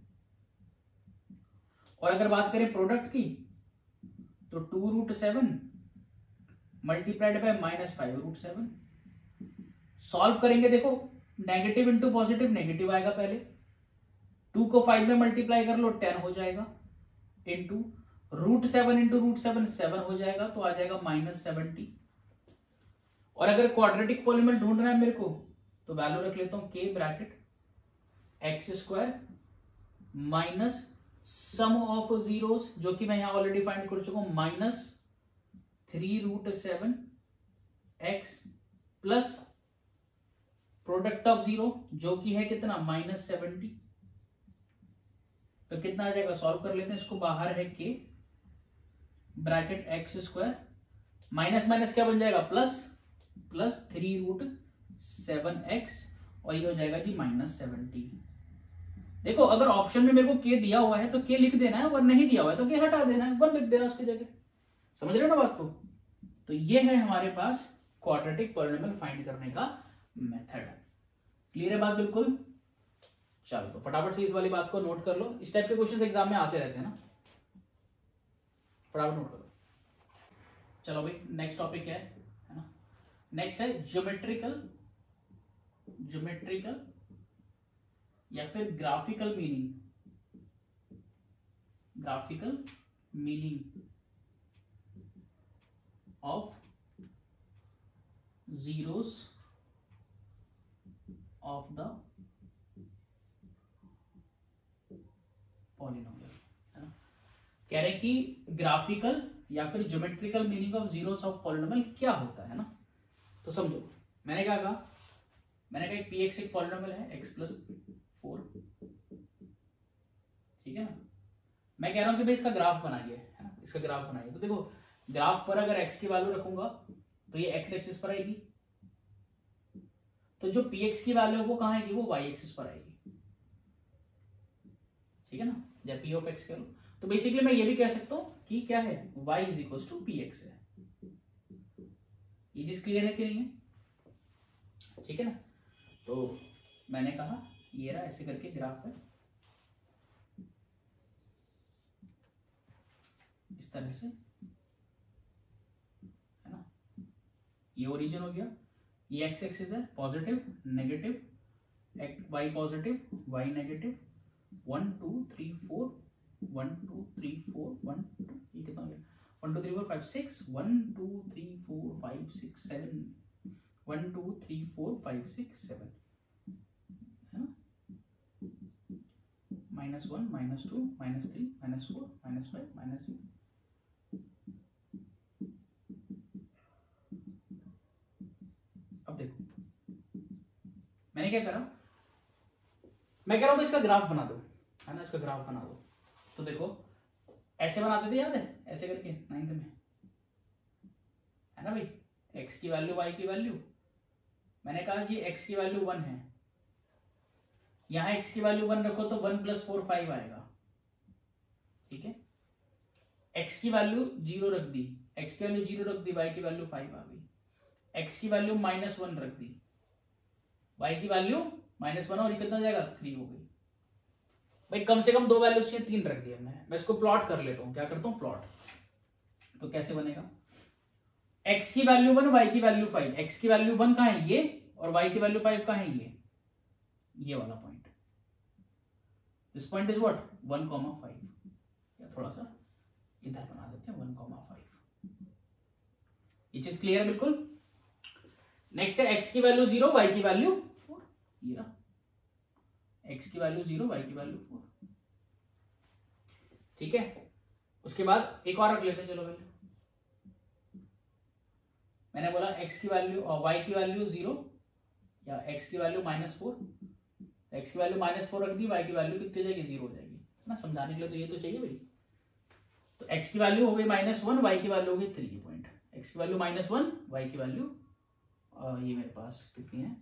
और अगर बात करें प्रोडक्ट की तो two root seven multiplied by minus five root seven. Solve करेंगे, देखो नेगेटिव इंटू पॉजिटिव नेगेटिव आएगा, पहले टू को फाइव में मल्टीप्लाई कर लो टेन हो जाएगा, into root seven into root seven seven हो जाएगा, तो आ जाएगा माइनस सेवेंटी। और अगर क्वाड्रेटिक पॉलिनोमियल ढूंढना है मेरे को तो वैल्यू रख लेता हूं k bracket x square minus sum of zeros, जो कि मैं यहां ऑलरेडी फाइंड कर चुका हूं, minus three root seven x plus product of zero जो कि है कितना, माइनस सेवेंटी। तो कितना आ जाएगा, सॉल्व कर लेते हैं इसको। बाहर है k bracket x square minus minus क्या बन जाएगा, plus plus three root seven x, और ये हो जाएगा जी माइनस सेवेंटी। देखो अगर ऑप्शन में मेरे को के दिया हुआ है तो के लिख देना है, अगर नहीं दिया हुआ है तो के हटा देना है, वन लिख देना उसकी जगह। समझ रहे हो ना बात को? तो ये है हमारे पास क्वाड्रेटिक पॉलिनोमियल फाइंड करने का मेथड। क्लियर है बात बिल्कुल? चलो तो फटाफट से इस वाली बात को नोट कर लो। इस टाइप के क्वेश्चंस एग्जाम में आते रहते हैं ना, फटाफट नोट करो। चलो भाई नेक्स्ट टॉपिक क्या है है ना, नेक्स्ट है ज्योमेट्रिकल ज्योमेट्रिकल या फिर graphical meaning, graphical meaning of zeros of the polynomial, है ना। कह रहे कि ग्राफिकल या फिर geometrical meaning of zeros of polynomial क्या होता है ना। तो समझो मैंने क्या कहा, मैंने कहा पी एक्स एक पॉलिनोमियल है एक्स प्लस फोर, ठीक है ना। मैं कह रहा हूं कि भाई इसका ग्राफ बनाइए, है ना, इसका ग्राफ बनाइए। तो देखो ग्राफ पर अगर एक्स की वैल्यू रखूंगा तो ये एक्स एक्सिस पर आएगी, तो जो पी एक्स की वैल्यू है वो कहां आएगी, वो वाई एक्सिस पर आएगी, ठीक है ना। जब पी ऑफ एक्स करो तो बेसिकली मैं ये भी कह सकता हूं कि क्या है, y is equal to p x है। ये चीज क्लियर है कि नहीं है, ठीक है ना। तो मैंने कहा ये रहा ऐसे करके ग्राफ है, इस तरह से, है ना। ये ओरिजिन हो गया, ये एक्स एक्सिस है positive negative, y positive y negative, one two three four, one two three four, one two, ये कितना हो गया, one two three four five six, one two three four five six seven, one two three four five six seven, है ना। Minus one minus two minus three minus four minus five minus six. अब देखो मैंने क्या करा, मैं कह रहा हूं इसका ग्राफ बना दो, है ना, इसका ग्राफ बना दो। तो देखो ऐसे बनाते थे, याद है, ऐसे करके नाइन्थ में, है ना भाई, x की वैल्यू y की वैल्यू, मैंने कहा कि x की वैल्यू वन है, यहां x की वैल्यू वन रखो तो वन प्लस फोर फाइव आएगा, ठीक है। x की वैल्यू जीरो रख दी, x की वैल्यू जीरो रख दी, y की वैल्यू फाइव आ गई, x की वैल्यू माइनस वन रख दी, y की वैल्यू माइनस वन और ये कितना जाएगा, थ्री हो गई। भाई कम से कम दो वैल्यूज चाहिए, तीन रख दिया हमने। मैं इसको प्लॉट कर लेता हूं, क्या करता हूं, प्लॉट। तो कैसे बनेगा, x की वैल्यू वन, y की वैल्यू फाइव, x की वैल्यू वन कहां है, ये, और y की वैल्यू फाइव कहां है, ये ये वाला point. This point is what, one comma five, या थोड़ा सा इधर बना देते हैं, वन कॉमा फाइव। ये चीज क्लियर है बिल्कुल। नेक्स्ट है x की वैल्यू जीरो, y की वैल्यू फोर, ये रहा x की वैल्यू जीरो, y की वैल्यू फोर, ठीक है। उसके बाद एक और रख लेते हैं, चलो वैल्यू, मैंने बोला x की वैल्यू और y की वैल्यू जीरो या x की वैल्यू माइनस फोर, x की वैल्यू माइनस फोर रख दी, y की वैल्यू कितनी हो जाएगी, जीरो हो जाएगी, है ना। समझाने के लिए तो ये तो चाहिए भाई। तो x की वैल्यू हो गई माइनस वन, y की वैल्यू हो गई थ्री, पॉइंट, x की वैल्यू माइनस वन, y की वैल्यू ये मेरे पास कितनी है,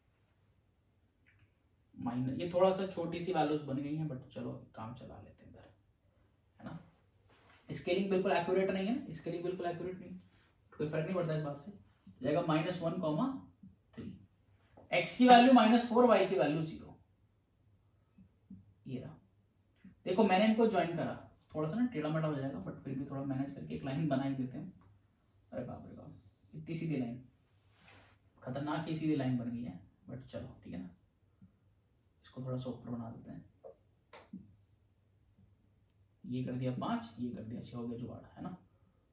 माइनस, ये थोड़ा सा छोटी सी वैल्यूज बन गई हैं, बट चलो काम चला लेते हैं इधर, है ना। स्केलिंग बिल्कुल एक्यूरेट नहीं है, स्केलिंग बिल्कुल एक्यूरेट नहीं, कोई फर्क नहीं पड़ता इस बात से। जाएगा minus one comma three, x की वैल्यू माइनस फोर, वाई की वैल्यू जीरो, ये रहा। देखो मैंने इनको ज्वाइन करा, थोड़ा सा ना टेढ़ा मेढ़ा हो जाएगा, बट फिर भी थोड़ा मैनेज करके एक लाइन बना ही देते हैं। अरे बाप रे बाप, इतनी सीधी लाइन, खतरनाक ही सीधी लाइन बन गई है, बट चलो ठीक है ना। इसको थोड़ा सा ऊपर बना देते हैं, ये कर दिया पांच, ये कर दिया छह, हो गया जुगाड़, है ना।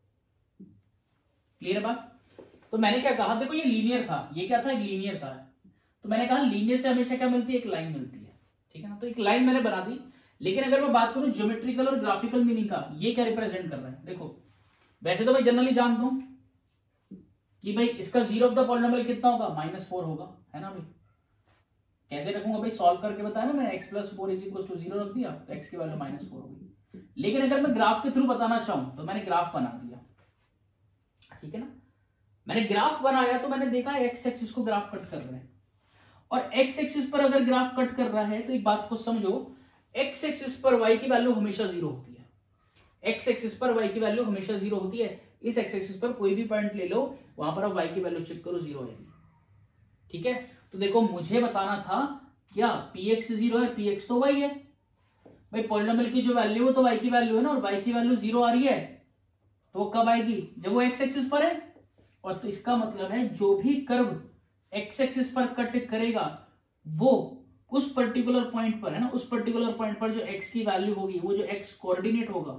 क्लियर बात। तो मैंने क्या कहा, देखो ये लीनियर था, ये क्या था, लीनियर था। तो मैंने कहा लीनियर से हमेशा क्या मिलती है, एक लाइन मिलती है, ठीक है ना। तो एक लाइन मैंने बना दी। लेकिन अगर मैं बात करूं ज्योमेट्रिकल और ग्राफिकल मीनिंग का, ये क्या रिप्रेजेंट कर रहा है, देखो वैसे तो मैं जनरली जानता हूं कि भाई इसका जीरो ऑफ द पॉलिनोमियल कितना होगा, माइनस फोर होगा, है ना भाई। कैसे रखूंगा भाई, सॉल्व करके बताया ना मैंने, x plus four is equal to zero रख दिया, तो एक्स की वैल्यू माइनस फोर होगी। लेकिन अगर मैं ग्राफ के थ्रू बताना चाहूं तो मैंने ग्राफ बना दिया, ठीक है ना। मैंने ग्राफ बनाया तो मैंने देखा एक्स एक्सिस को ग्राफ कट कर रहे हैं, और एक्स एक्सिस पर अगर ग्राफ कट कर रहा है तो एक बात को समझो, एक्स एक्सिस पर वाई की वैल्यू हमेशा जीरो होती है, एक्स एक्सिस पर वाई की वैल्यू हमेशा जीरो होती है। इस एक्स एक्सिस पर कोई भी पॉइंट ले लो, वहां पर आप वाई की वैल्यू चेक करो, जीरो आएगी, ठीक है। तो देखो मुझे बताना था क्या, पी एक्स जीरो है, पी एक्स तो वाई है भाई, पॉलिनोमियल की जो वैल्यू है तो वाई की वैल्यू है ना, और वाई की वैल्यू जीरो आ रही है, तो वो कब आएगी, जब वो एक्स एक्सिस पर है। और तो इसका मतलब है जो भी कर्व एक्स एक्सिस पर कट करेगा वो उस पर्टिकुलर पॉइंट पर है ना, उस पर्टिकुलर पॉइंट पर जो एक्स की वैल्यू होगी, वो जो एक्स कोऑर्डिनेट होगा,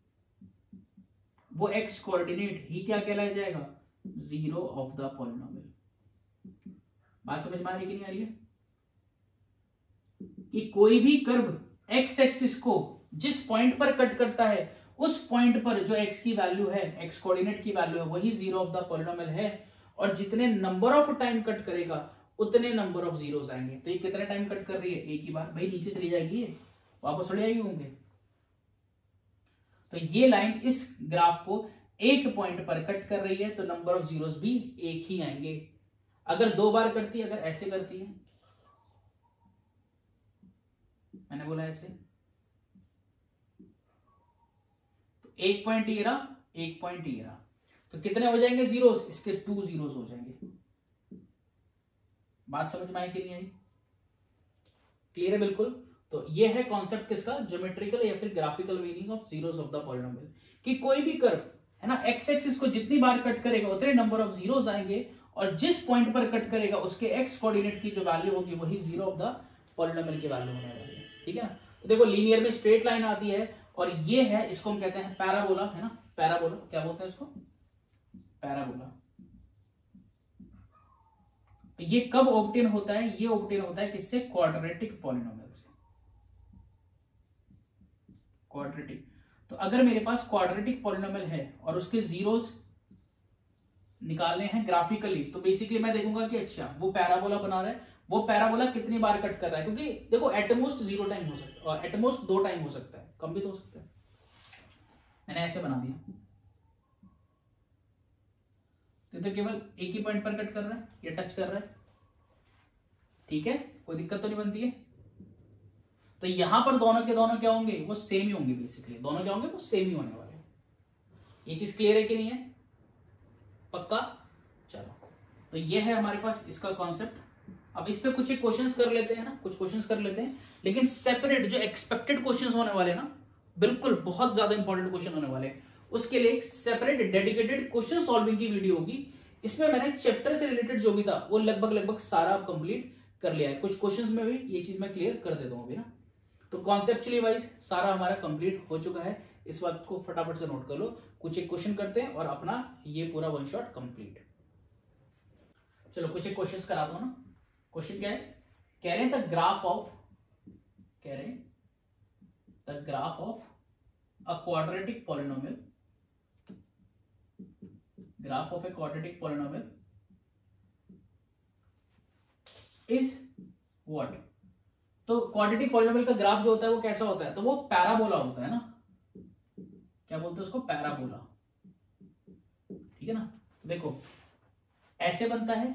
वो एक्स कोऑर्डिनेट ही क्या कहलाया जाएगा, जीरो ऑफ द पॉलिनोमियल। बात समझ में आ रही कि नहीं आ रही है? कि कोई भी कर्व एक्स एक्सिस को जिस पॉइंट पर कट करता है, उस पॉइंट पर जो एक्स की वैल्यू है, एक्स कोऑर्डिनेट की वैल्यू है, वही जीरो ऑफ द पॉलिनोमियल है। और जितने नंबर ऑफ टाइम कट करेगा उतने नंबर ऑफ जीरोस आएंगे। तो ये कितने टाइम कट कर रही है, एक ही बार। भाई नीचे चली जाएगी, ये वापस चली जाएगी घूम के। तो ये लाइन इस ग्राफ को एक पॉइंट पर कट कर रही है, तो नंबर ऑफ जीरोस भी एक ही आएंगे। अगर दो बार करती है, अगर ऐसे करती है, मैंने बोला ऐसे, तो एक पॉइंट ये रहा, एक पॉइंट ये रहा, तो कितने हो जाएंगे जीरोस, इसके टू जीरोस हो जाएंगे। बात समझ में आई कि नहीं आई? क्लियर है बिल्कुल। तो ये है कॉन्सेप्ट किसका, ज्योमेट्रिकल या फिर graphical meaning of zeros of the polynomial. कि कोई भी कर्व है ना, एक्स एक्सिस को जितनी बार कट करेगा उतने नंबर ऑफ जीरोस आएंगे, और जिस पॉइंट पर कट करेगा उसके एक्स कोऑर्डिनेट की जो वैल्यू होगी वही जीरो ऑफ द पॉलिनोमियल की वैल्यू होने वाली है। ठीक है ना? तो देखो लीनियर में स्ट्रेट लाइन आती है, और ये है, इसको हम कहते हैं पैराबोला, है ना, पैराबोला। क्या बोलते हैं इसको, पैराबोला। ये कब ऑब्टेन होता है, ये ऑब्टेन होता है किससे, क्वाड्रेटिक पॉलिनोमियल से। क्वाड्रेटिक, तो अगर मेरे पास क्वाड्रेटिक पॉलिनोमियल है और उसके जीरोस निकालने हैं ग्राफिकली, तो बेसिकली मैं देखूंगा कि अच्छा वो पैराबोला बना रहा है, वो पैराबोला कितनी बार कट कर रहा है। क्योंकि देखो एटमोस्ट जीरो टाइम हो सकता है, और एटमोस्ट दो टाइम हो सकता है, कम भी तो हो सकता है। मैंने ऐसे बना दिया, तो, तो केवल एक ही पॉइंट पर कट कर रहा है या टच कर रहा है। ठीक है, कोई दिक्कत तो नहीं बनती है। तो यहां पर दोनों के दोनों क्या होंगे, वो सेम ही होंगे। बेसिकली दोनों क्या होंगे, वो सेम ही होने वाले। ये चीज क्लियर है कि नहीं है, पक्का? चलो, तो ये है हमारे पास इसका कॉन्सेप्ट। अब इस पे कुछ एक क्वेश्चंस कर लेते हैं ना, कुछ क्वेश्चंस कर लेते हैं, लेकिन सेपरेट जो एक्सपेक्टेड क्वेश्चंस होने वाले ना, बिल्कुल बहुत ज्यादा इंपॉर्टेंट क्वेश्चन होने वाले, उसके लिए एक सेपरेट डेडिकेटेड क्वेश्चन सॉल्विंग की वीडियो होगी। इसमें मैंने चैप्टर से रिलेटेड जो भी था वो लगभग लगभग सारा कंप्लीट कर लिया है। कुछ क्वेश्चंस में भी ये चीज मैं क्लियर कर देता हूं अभी ना। तो कॉन्सेप्चुअली वाइज सारा हमारा कंप्लीट हो चुका है, इस बात को फटाफट से नोट कर लो। कुछ एक क्वेश्चन करते हैं और अपना ये पूरा वन शॉट कंप्लीट। चलो कुछ एक क्वेश्चंस कराता हूं ना। क्वेश्चन क्या है, कह रहे हैं द ग्राफ ऑफ, कह रहे हैं the graph of a quadratic polynomial, graph of a quadratic polynomial is what. तो क्वाड्रेटिक पॉलिनोमियल का ग्राफ जो होता है वो कैसा होता है, तो वो पैराबोला होता है ना। क्या बोलते हैं उसको, पैराबोला। ठीक है ना? तो देखो ऐसे बनता है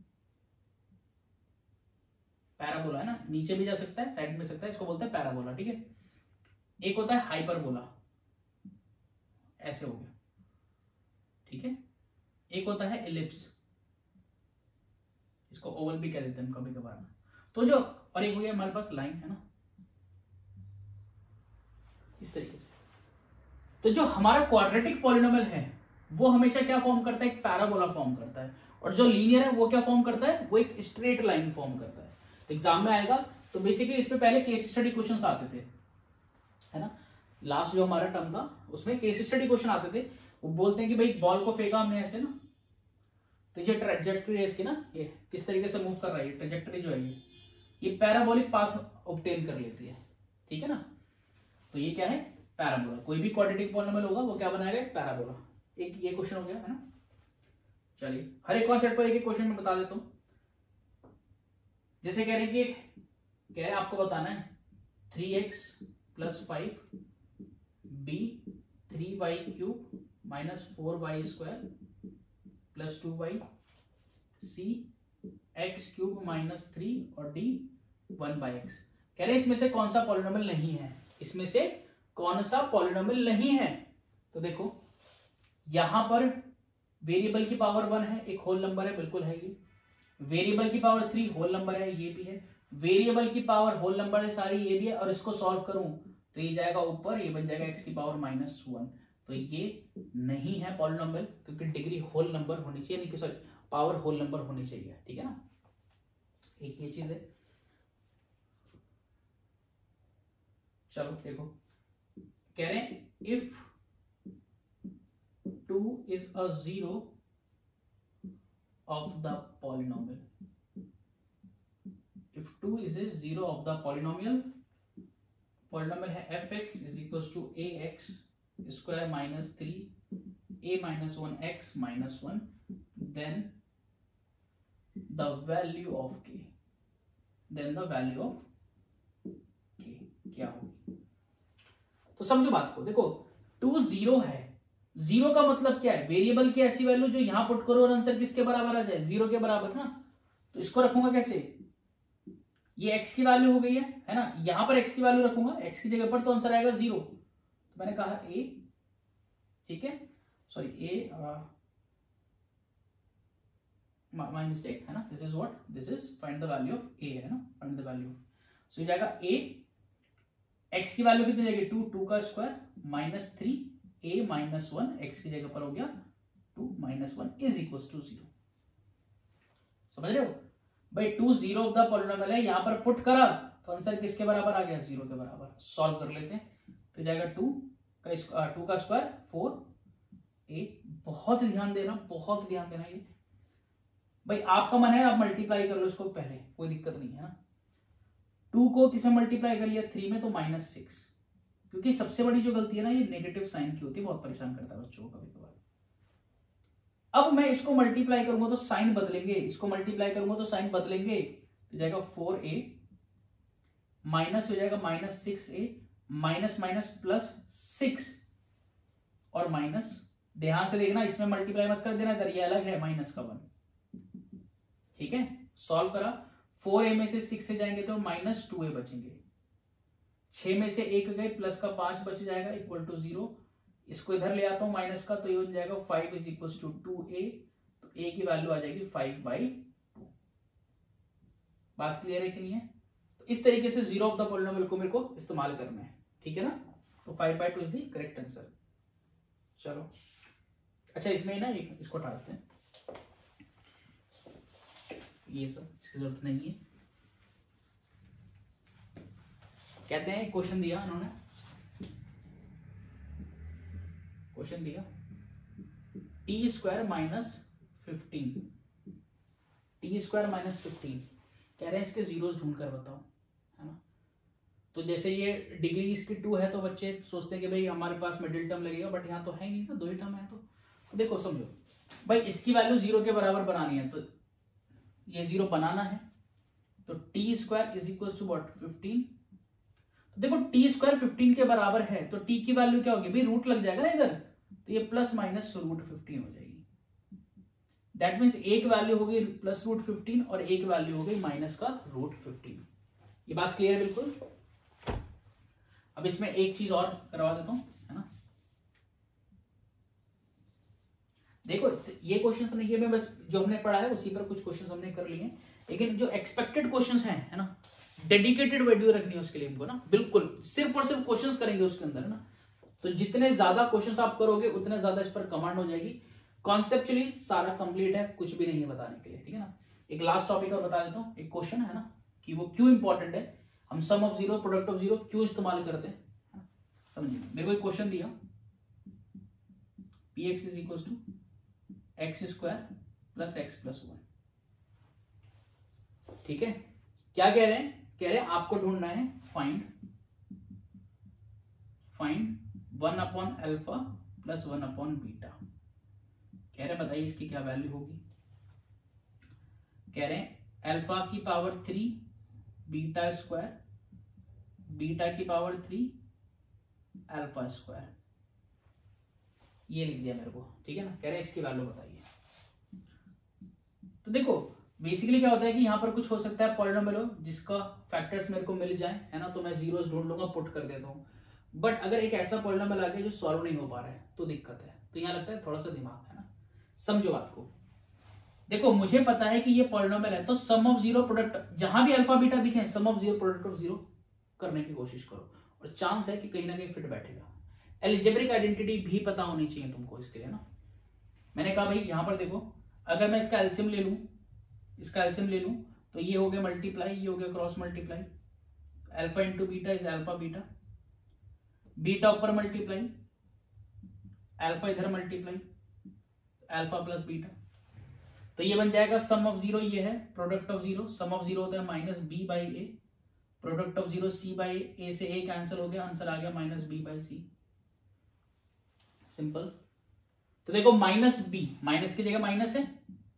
पैराबोला, है ना, नीचे भी जा सकता है, साइड में सकता है, इसको बोलते हैं पैराबोला। ठीक है, एक होता है हाइपरबोला, ऐसे हो गया। ठीक है, एक होता है एलिप्स, इसको ओवल भी कह देते हैं हम कभी कभार। तो जो, और एक हो गया हमारे पास लाइन, है ना, इस तरीके से। तो जो हमारा क्वाड्रेटिक पॉलिनोमियल है वो हमेशा क्या फॉर्म करता है, एक पैराबोला फॉर्म करता है। और जो लीनियर है वो क्या फॉर्म करता है, वो एक स्ट्रेट लाइन फॉर्म करता है। तो एग्जाम में आएगा, तो बेसिकली इस पे पहले केस स्टडी क्वेश्चंस आते थे, है ना। लास्ट जो हमारा टर्म था उसमें केस स्टडी क्वेश्चन आते थे। वो बोलते हैं कि भाई बॉल को फेंका हमने ऐसे ना, तो ये ट्रेजेक्टरी है इसकी ना, ये किस तरीके से मूव कर रहा है, ये ट्रेजेक्टरी जो है ये ये पैराबोलिक पाथ ऑब्टेन कर लेती है। ठीक है ना, तो ये क्या है, पैराबोला। कोई भी क्वाड्रेटिक पॉलिनोमियल होगा वो क्या बनाएगा, पैराबोला। एक ये क्वेश्चन हो गया, है ना। चलिए हर एक कॉन्सेप्ट पर एक एक क्वेश्चन में बता देता हूं। जैसे कह रहे हैं कि कह रहे हैं आपको बताना है three x plus five b three y cube minus four y square plus two y c x cube minus three और डी वन बाई एक्स। कह रहे हैं इसमें से कौन सा पॉलिनोमियल नहीं है, इसमें से कौन सा पॉलिनोमियल नहीं है। तो देखो यहां पर वेरिएबल की पावर वन है, एक होल नंबर है, बिल्कुल है ये। वेरिएबल की पावर थ्री होल नंबर है, ये भी है। वेरिएबल की पावर होल नंबर है सारी, ये भी है। और इसको सॉल्व करूं तो ये जाएगा ऊपर, ये बन जाएगा एक्स की पावर माइनस वन। तो ये नहीं है पॉलिनोमियल, क्योंकि डिग्री होल नंबर होनी चाहिए, नहीं कि सॉरी पावर होल नंबर होनी चाहिए, ठीक है ना। एक ये चीज है। चलो देखो, कह रहे हैं if two is a zero of the polynomial, if two is a zero of the polynomial, polynomial है f x is equal to a x square minus three a minus one x minus one, then the value of k, then the value of k क्या होगी। तो समझो बात को, देखो to zero है, zero का मतलब क्या है, वेरिएबल की ऐसी वैल्यू जो यहां पुट करो और आंसर किसके बराबर आ जाए, जीरो के बराबर ना। तो इसको रखूंगा कैसे, ये x की वैल्यू हो गई है है ना, यहां पर x की वैल्यू रखूंगा, x की जगह पर तो आंसर आएगा जीरो। तो मैंने कहा a, ठीक है, सॉरी a, माय मिस्टेक है ना, this is what, this is find the value of a है ना, फाइंड द वैल्यू, सो ये जाएगा a, x की वैल्यू कितनी जाएगी, टू, टू का square minus three a minus one, x की जगह पर हो गया two minus one is equal to zero. समझ रहे हो भाई, two zero of the polynomial है, यहां पर पुट करा तो आंसर किसके बराबर आ गया, जीरो के बराबर। सॉल्व कर लेते हैं, तो जाएगा टू का टू का स्क्वायर फोर ए, बहुत ध्यान देना, बहुत ध्यान देना, ये भाई आपका मन है आप मल्टीप्लाई कर लो इसको पहले, कोई दिक्कत नहीं है ना। टू को किसमें मल्टीप्लाई कर लिया, थ्री में, तो माइनस सिक्स, क्योंकि सबसे बड़ी जो गलती है ना ये नेगेटिव साइन की होती है, बहुत परेशान करता है बच्चों को कभी कभार। अब मैं इसको मल्टीप्लाई करूंगा तो साइन बदलेंगे, इसको मल्टीप्लाई करूंगा तो साइन बदलेंगे, तो जाएगा फोर ए माइनस हो जाएगा minus six a, minus minus plus six और माइनस, ध्यान से देखना इसमें मल्टीप्लाई मत कर देना इधर, ये अलग है माइनस का वन, ठीक है। सॉल्व करा, फोर ए में से सिक्स से जाएंगे तो माइनस टू ए बचेंगे, छह में से एक गए, प्लस का पांच बच जाएगा इक्वल टू जीरो, इसको इधर ले आता हूं माइनस का, तो ये हो जाएगा five is equal to two a, तो ए की वैल्यू आ जाएगी फाइव बाई टू। बात क्लियर है कि नहीं है। तो इस तरीके से जीरो ऑफ द पॉलिनोमियल को मेरे को इस्तेमाल करना है, ठीक है ना। तो five by two is the correct answer. चलो अच्छा, इसमें ना एक इसको हटाते हैं, ये सब इसकी जरूरत नहीं है। कहते हैं क्वेश्चन दिया उन्होंने, क्वेश्चन दिया t square minus fifteen, t square minus fifteen, कह रहे हैं इसके जीरोस ढूंढ कर बताओ, है ना। तो जैसे ये डिग्री इसकी टू है तो बच्चे सोचते हैं कि भाई हमारे पास मिडिल टर्म लगेगा, बट यहाँ तो है नहीं ना, दो ही टर्म है। तो, तो देखो समझो भाई, इसकी वैल्यू जीरो के बराबर बनानी है, तो ये जीरो बनाना है, तो t square is equal to what, fifteen. तो देखो टी स्क्वायर फिफ्टीन के बराबर है, तो टी की वैल्यू क्या होगी भाई, रूट लग जाएगा ना इधर, तो ये प्लस माइनस रूट फिफ्टीन हो जाएगी। दैट मीन्स एक वैल्यू हो गई प्लस रूट फिफ्टीन और एक वैल्यू हो गई माइनस का रूट फिफ्टीन। ये बात क्लियर है बिल्कुल। अब इसमें एक चीज और करवा देता हूं, है ना। देखो ये क्वेश्चन नहीं है, मैं बस जो हमने पढ़ा है उसी पर कुछ क्वेश्चन हमने कर लिए हैं, लेकिन जो एक्सपेक्टेड क्वेश्चन हैं, है ना, डेडिकेटेड वीडियो रखनी है उसके लिए हमको ना, बिल्कुल सिर्फ और सिर्फ क्वेश्चंस करेंगे उसके अंदर, है ना। तो जितने ज्यादा क्वेश्चंस आप करोगे उतने ज्यादा इस पर कमांड हो जाएगी। कॉन्सेप्चुअली सारा कंप्लीट है, कुछ भी नहीं है बताने के लिए, ठीक है ना। एक लास्ट टॉपिक और बता देता हूँ, एक क्वेश्चन है ना कि वो क्यों इंपॉर्टेंट है, हम sum of zero product of zero क्यों इस्तेमाल करते हैं, समझिए। मेरे को एक क्वेश्चन दिया, p x is equal to x square plus x plus one, ठीक है। क्या कह रहे हैं, कह रहे हैं आपको ढूंढना है find find one upon alpha plus one upon beta. कह रहे हैं बताइए इसकी क्या वैल्यू होगी। कह रहे हैं अल्फा की power three beta square, beta की पावर थ्री अल्फा स्क्वायर, ये लिख दिया मेरे को, ठीक है ना। कह रहे हैं इसकी वैल्यू बताइए। तो देखो बेसिकली क्या होता है कि यहाँ पर कुछ हो सकता है पॉलिनोमियल हो जिसका फैक्टर्स मेरे को मिल जाए, है ना, तो मैं जीरोस ढूंढ लूंगा, पुट कर देता हूँ। बट अगर एक ऐसा पॉलिनोमियल आ गया जो सॉल्व नहीं हो पा रहा है तो दिक्कत है। तो यहाँ लगता है थोड़ा सा दिमाग, है ना। समझो बात को, देखो मुझे पता है कि ये पॉलिनोमियल है, तो सम ऑफ जीरो प्रोडक्ट जहां भी अल्फा बीटा दिखे, sum of zero product of zero करने की कोशिश करो, और चांस है कि कहीं ना कहीं फिट बैठेगा। एल्जेब्रिक आइडेंटिटी भी पता होनी चाहिए तुमको इसके लिए ना। मैंने कहा भाई यहां पर देखो, अगर मैं इसका एलसीएम ले लूं, इसका एलसीएम ले लूं तो ये हो गया मल्टीप्लाई, ये हो गया cross multiply, alpha into beta is alpha beta, beta ऊपर मल्टीप्लाई, अल्फा इधर मल्टीप्लाई, अल्फा प्लस बीटा, तो ये बन जाएगा सम ऑफ जीरो, ये है product of zero, sum of zero होता है minus b by a, product of zero c by a, से ए कैंसिल हो गया, आंसर आ गया minus b by c, simple. तो देखो माइनस बी, माइनस की जगह माइनस है,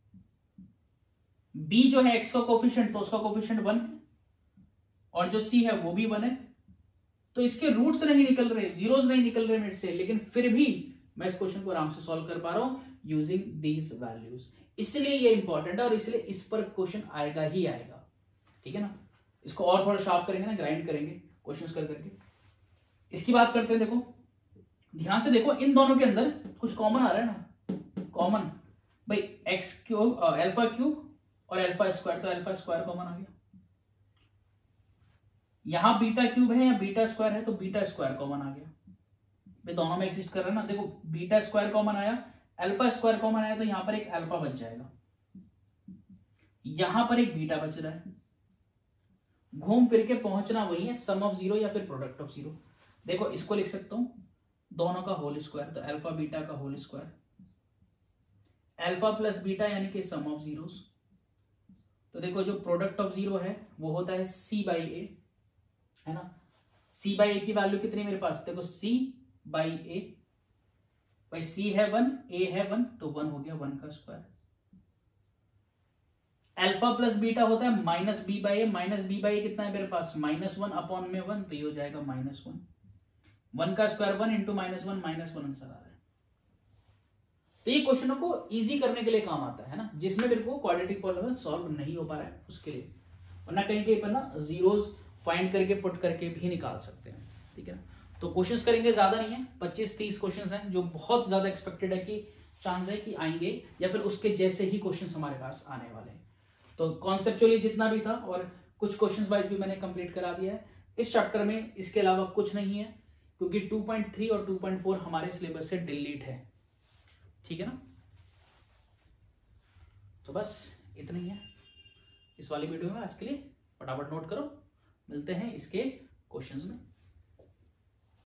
बी जो है एक्स का कोफिशिएंट तो उसका कोफिशिएंट वन है, और जो सी है वो भी वन है, तो इसके रूट्स नहीं निकल रहे, जीरोस नहीं निकल रहे मेरे से, लेकिन फिर भी मैं इस क्वेश्चन को आराम से सॉल्व कर पा रहा हूं यूजिंग दीज वैल्यूज। इसलिए ये इंपॉर्टेंट है और इसलिए इस पर क्वेश्चन आएगा ही आएगा, ठीक है ना। इसको और थोड़ा शार्प करेंगे ना, ग्राइंड करेंगे क्वेश्चंस कर करके। इसकी बात करते हैं, देखो ध्यान से देखो, इन दोनों के अंदर कुछ कॉमन आ रहा है ना, कॉमन भाई एक्स क्यूब, अल्फा क्यूब और अल्फा स्क्वायर, तो अल्फा स्क्वायर कॉमन आ गया। यहां बीटा क्यूब है या बीटा स्क्वायर है तो बीटा स्क्वायर कॉमन आ गया, भाई दोनों में एग्जिस्ट कर रहा है ना। देखो बीटा स्क्वायर कॉमन आया, अल्फा स्क्वायर कॉमन आया, तो यहां पर एक अल्फा बच जाएगा, यहां पर एक बीटा बच रहा है, घूम फिर के पहुंचना वही है सम ऑफ जीरो या फिर प्रोडक्ट ऑफ जीरो। देखो इसको लिख सकता हूं दोनों का होल स्क्वायर, तो अल्फा बीटा का whole square, alpha plus beta यानी कि सम ऑफ जीरोस। तो देखो जो प्रोडक्ट ऑफ जीरो है वो होता है सी बाई ए, है ना। सी बाई ए की वैल्यू कितनी मेरे पास, देखो सी बाई ए, भाई सी है वन, ए है वन, तो वन हो गया वन का स्क्वायर। अल्फा प्लस बीटा होता है minus b by a, minus b by a कितना है मेरे पास, माइनस वन अपॉन में वन, तो ये हो जाएगा माइनस वन, वन का square one into minus one, minus one answer आ रहा है। तो ये क्वेश्चनों को इजी करने के लिए काम आता है ना, जिसमें मेरे को क्वाड्रेटिक पॉलिनॉमियल सॉल्व नहीं हो पा रहा है उसके लिए, वरना कहीं कहीं पर ना जीरोस फाइंड करके पुट करके भी निकाल सकते हैं, ठीक है ना। तो क्वेश्चंस करेंगे, ज्यादा नहीं है, पच्चीस तीस क्वेश्चंस हैं, जो बहुत ज्यादा एक्सपेक्टेड है कि चांस है कि आएंगे या फिर उसके जैसे ही क्वेश्चंस हमारे पास आने वाले हैं। तो कॉन्सेप्चुअली जितना भी था और कुछ क्वेश्चंस वाइज भी मैंने कंप्लीट करा दिया है इस चैप्टर में, इसके अलावा कुछ नहीं है, क्योंकि टू पॉइंट थ्री और टू पॉइंट फोर हमारे सिलेबस से डिलीट है, ठीक है ना। तो बस इतना ही है इस वाली वीडियो में आज के लिए, फटाफट नोट करो, मिलते हैं इसके क्वेश्चंस में।